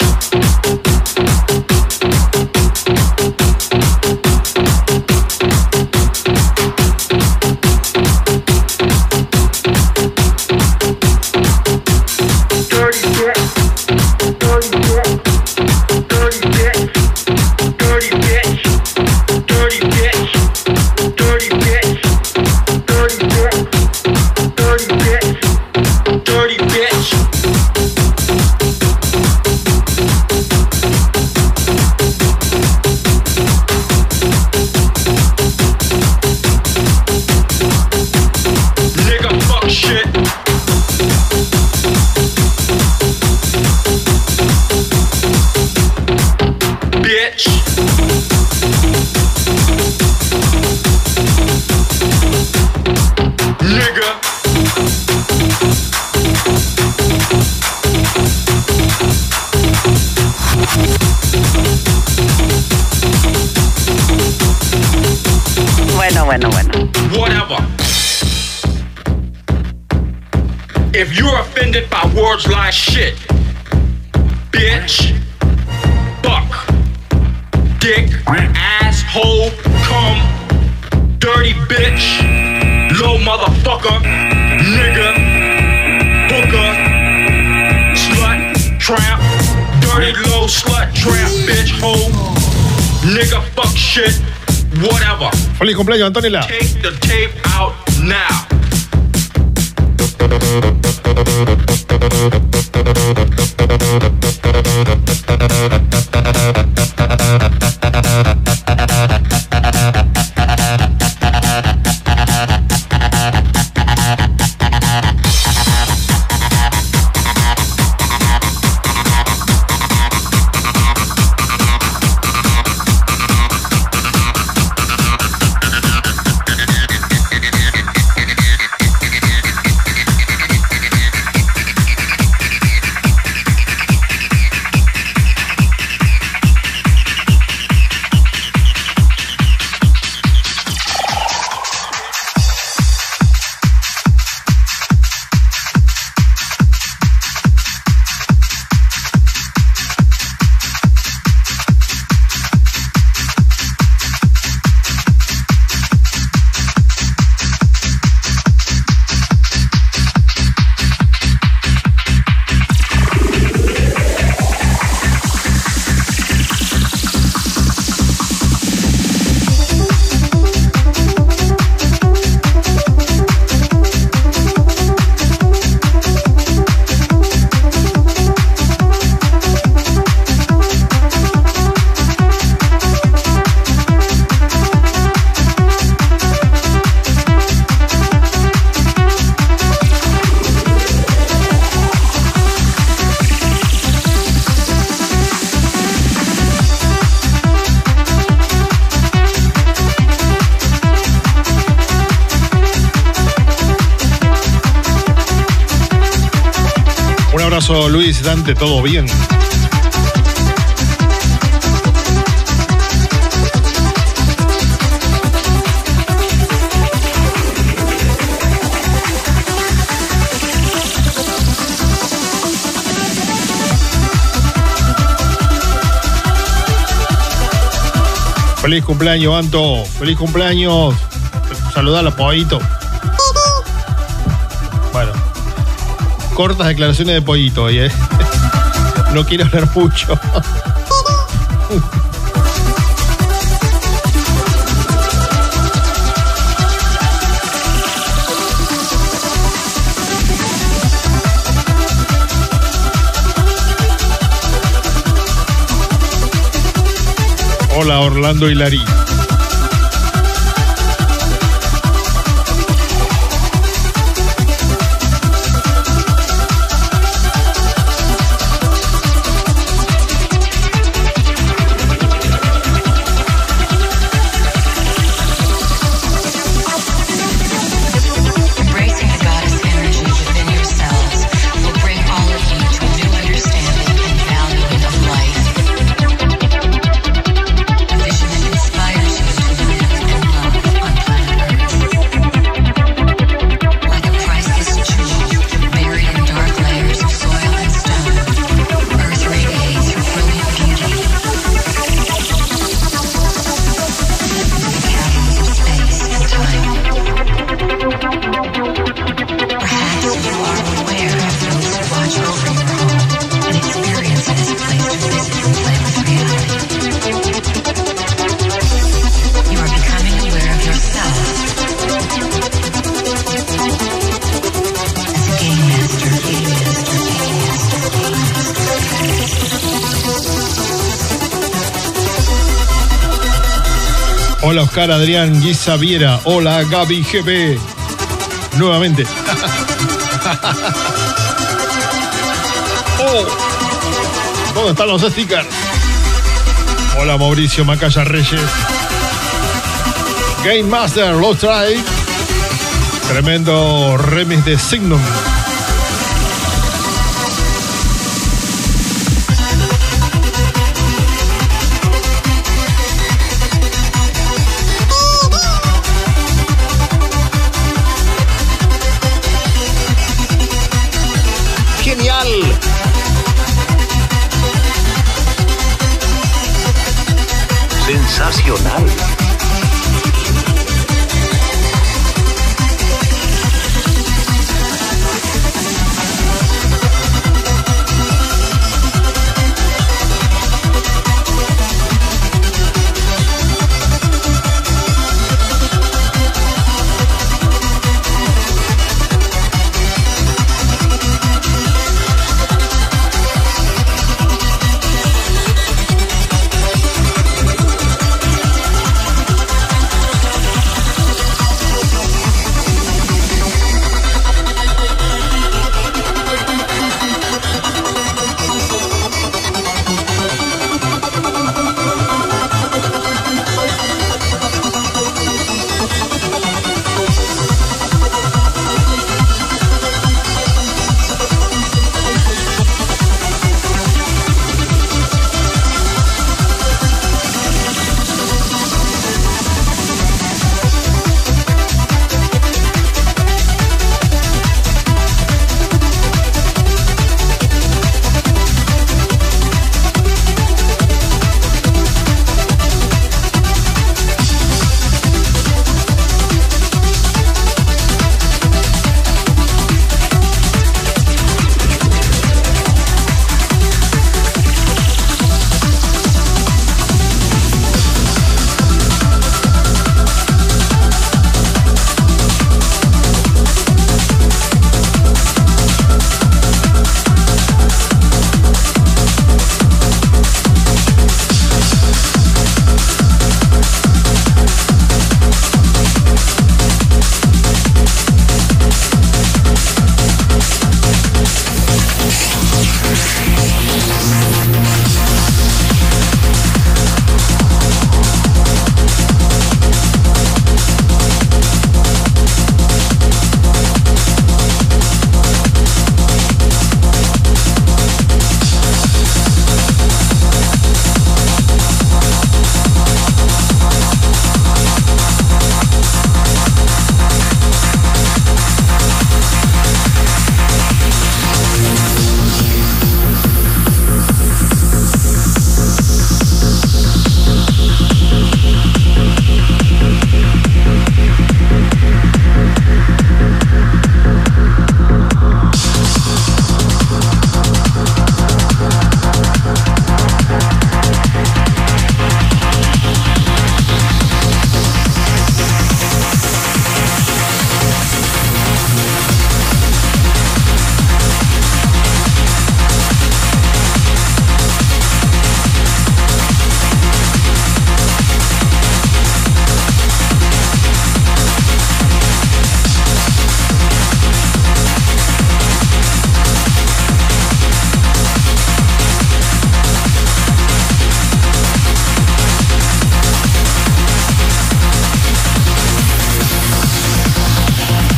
Bueno, bueno, bueno. Whatever. If you're offended by words like shit, bitch, fuck, dick, asshole, cum, dirty bitch, low motherfucker, nigga, hooker, slut, tramp, dirty low slut, tramp, bitch, hoe, nigga, fuck shit, whatever. Feliz cumpleaños, Antonella. Take the tape out now. abrazo, Luis, Dante, todo bien. Feliz cumpleaños, Anto. Feliz cumpleaños. Saludar a Pollito. Bueno, cortas declaraciones de Pollito hoy, ¿eh? No quiero hablar mucho. Hola, Orlando Hilari. Hola Oscar Adrián Guisa Viera. Hola Gaby G B. Nuevamente. Oh, ¿dónde están los stickers? Hola Mauricio Macaya Reyes. Game Master, lo trae. Tremendo remix de Signum. Genial. Sensacional.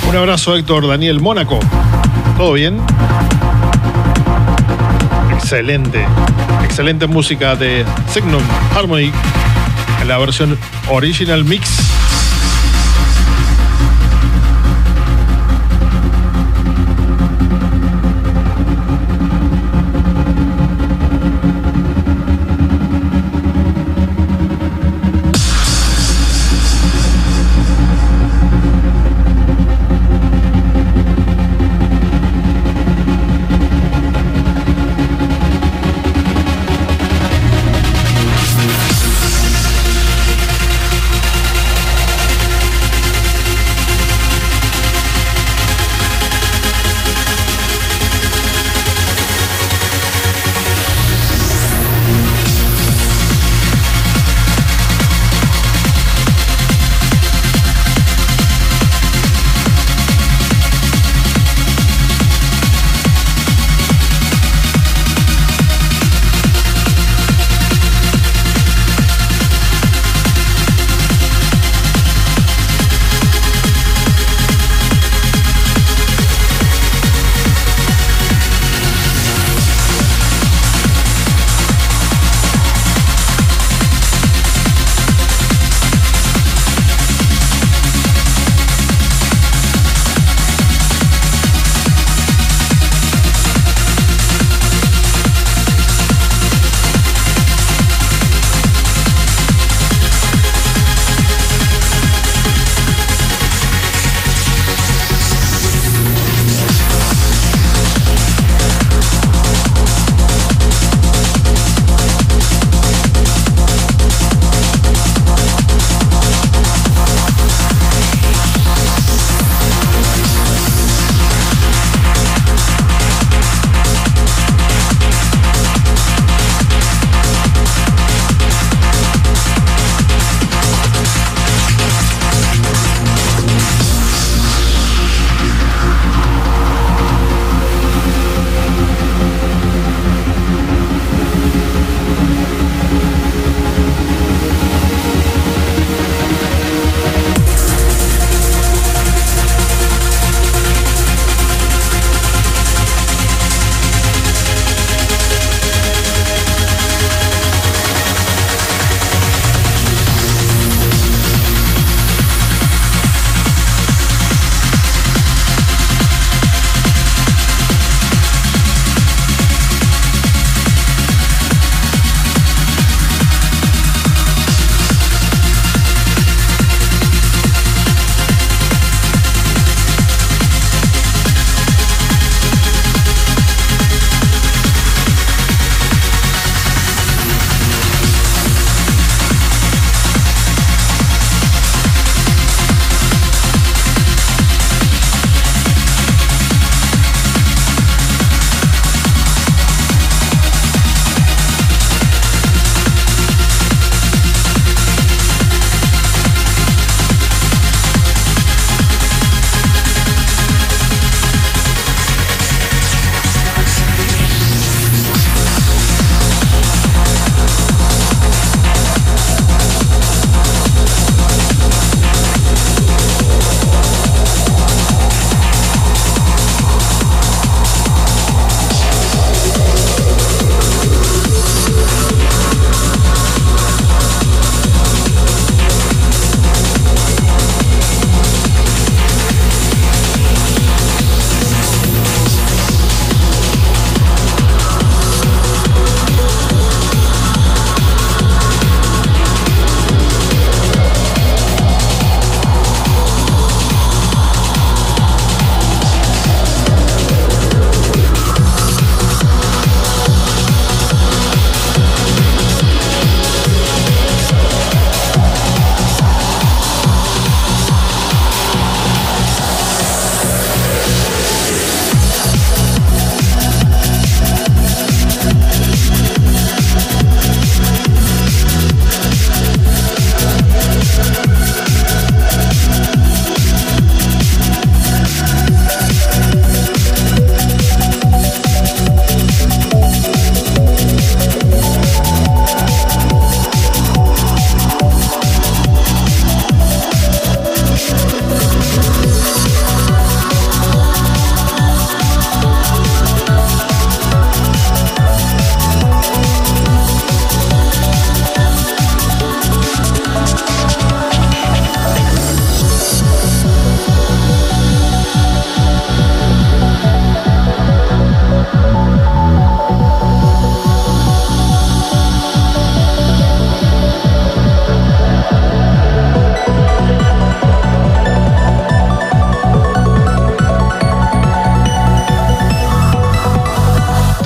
Un abrazo, Héctor Daniel Mónaco. ¿Todo bien? Excelente. Excelente música de Signum Harmony en la versión Original Mix.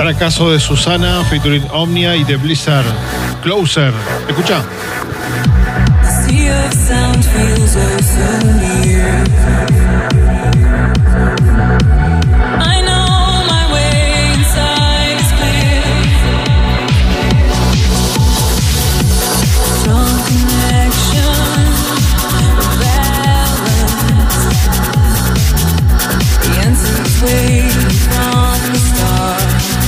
Tracazo de Susana, featuring Omnia y de Blizzard, Closer. Escucha. Sea of sound feels oh so near. I know my way inside is clear. Strong connection, balance. The answer's waiting from the start.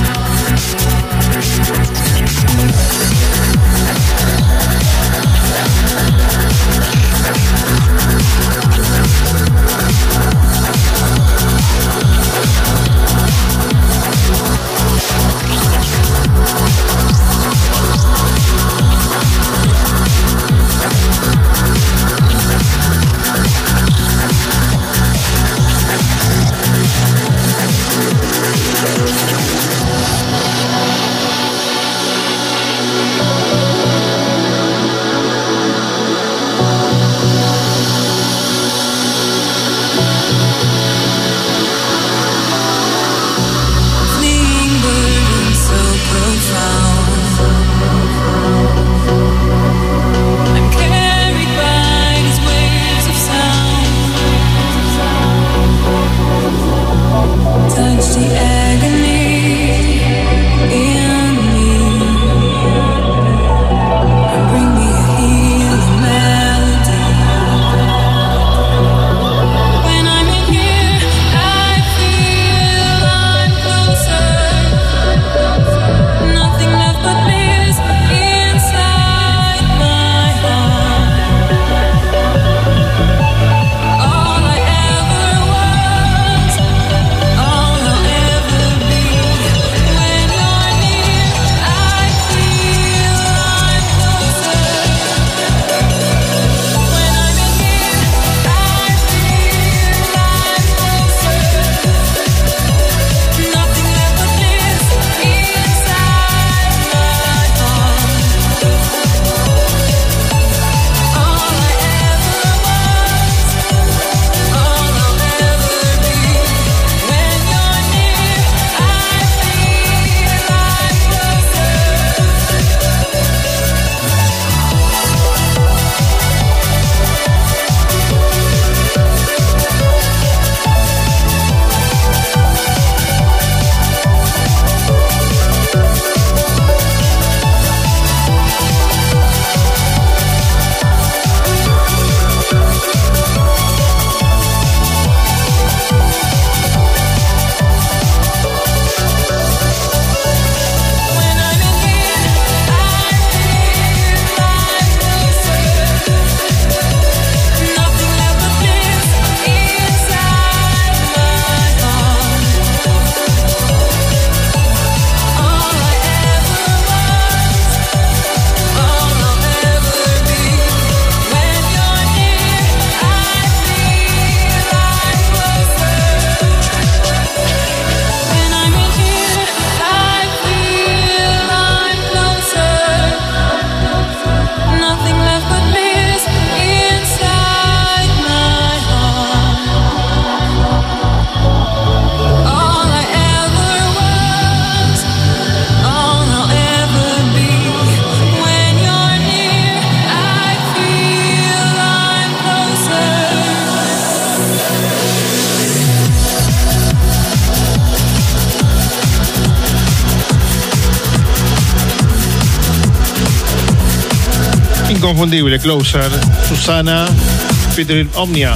Inconfundible, Closer, Susana, featuring Omnia.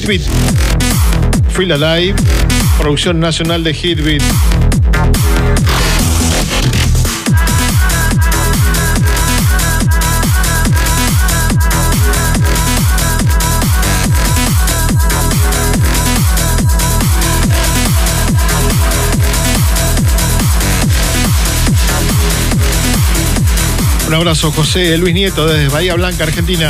Hitbeat, Feel Alive, producción nacional de Hitbeat. Un abrazo, José Luis Nieto, desde Bahía Blanca, Argentina.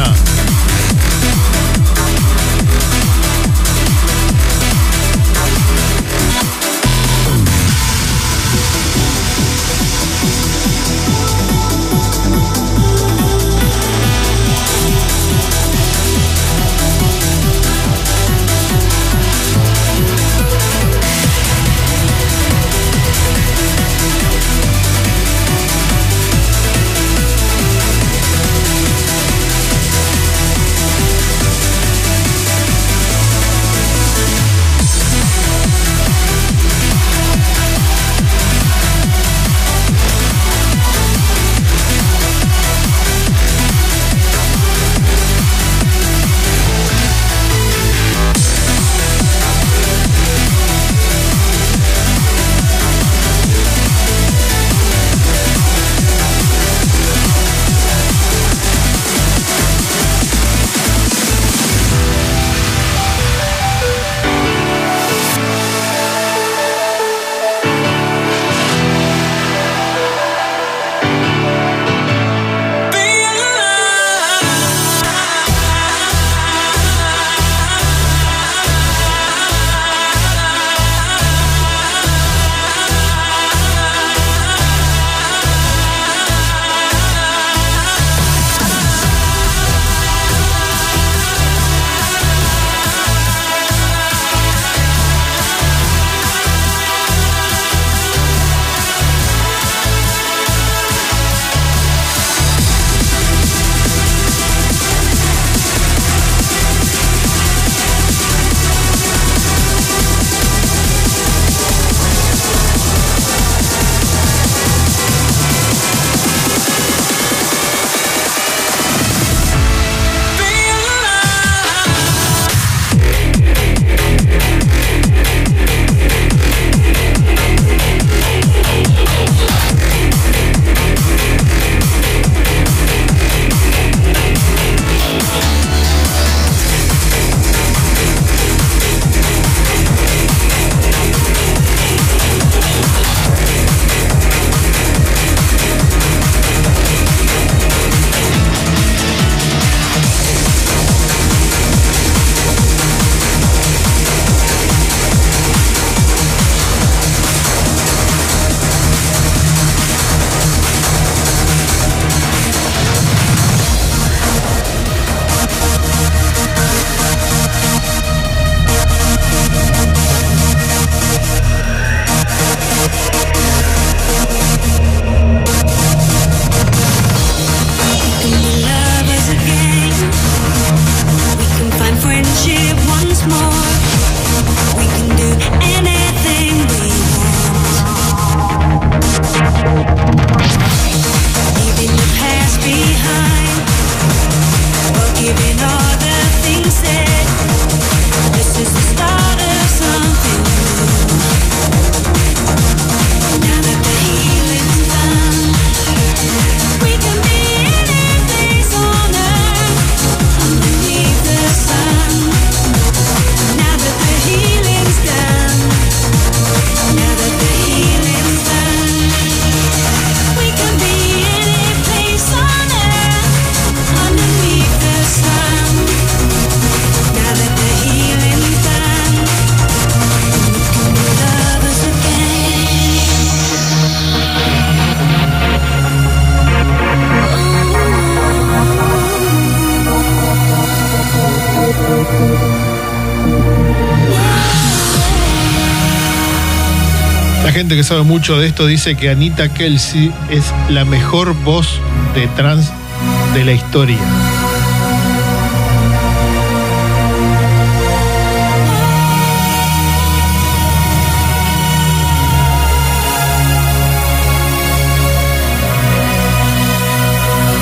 La gente que sabe mucho de esto dice que Anita Kelsey es la mejor voz de trance de la historia.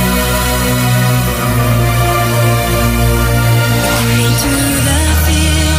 Into the field.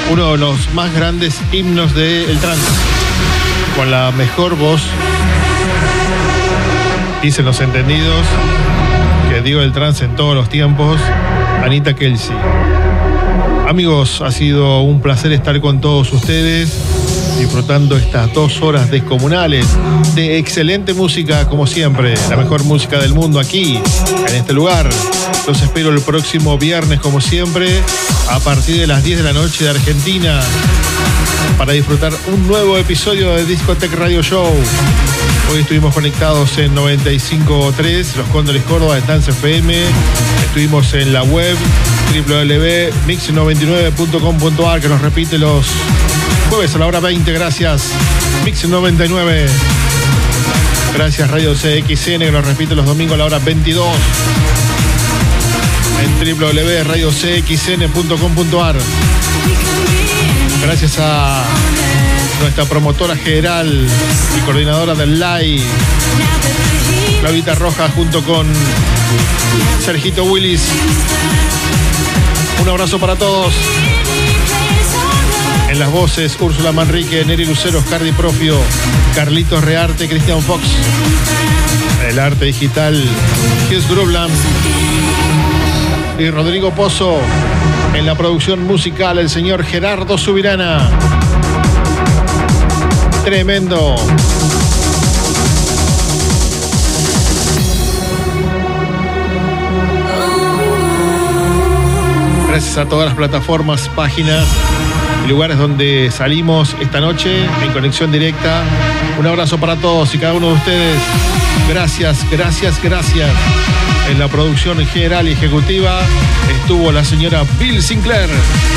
uno de los más grandes himnos del trance, con la mejor voz, dicen los entendidos, que dio el trance en todos los tiempos, Anita Kelsey. Amigos, ha sido un placer estar con todos ustedes, disfrutando estas dos horas descomunales de excelente música, como siempre, la mejor música del mundo aquí, en este lugar. Los espero el próximo viernes, como siempre, a partir de las diez de la noche de Argentina, para disfrutar un nuevo episodio de Discotech Radio Show. Hoy estuvimos conectados en noventa y cinco punto tres, Los Cóndores Córdoba de Dance F M. Estuvimos en la web doble u doble u doble u punto mix noventa y nueve punto com punto a r, que nos repite los jueves a la hora veinte. Gracias, Mix noventa y nueve. Gracias, Radio C X N, que nos repite los domingos a la hora veintidós. En doble u doble u doble u punto radio c x n punto com punto a r. Gracias a nuestra promotora general y coordinadora del Live, Claudita Rojas, junto con Sergito Willis. Un abrazo para todos. En las voces, Úrsula Manrique, Neri Lucero, Oscar Di Profio, Carlitos Rearte, Cristian Fox. En el arte digital, Gils Grubland y Rodrigo Pozo. En la producción musical, el señor Gerardo Subirana. Tremendo. Gracias a todas las plataformas, páginas y lugares donde salimos esta noche en conexión directa. Un abrazo para todos y cada uno de ustedes. Gracias, gracias, gracias. En la producción general y ejecutiva estuvo la señora Bill Sinclair.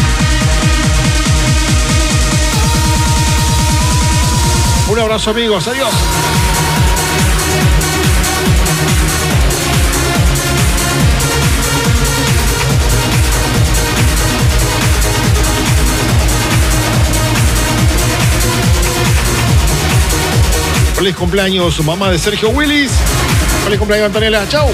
Un abrazo, amigos. Adiós. Feliz cumpleaños, mamá de Sergio Willis. Feliz cumpleaños, Antonella. Chau.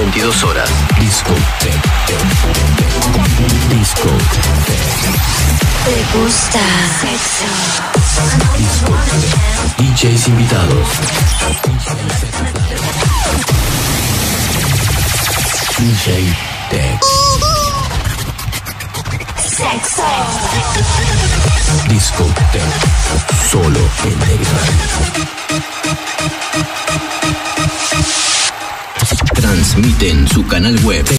veintidós horas. Disco Tech. Disco Tech. ¿Te gusta sexo? Disco Tech. D Js invitados. D J Tech. Sexo. Disco Tech. Solo en Tech. Transmite en su canal web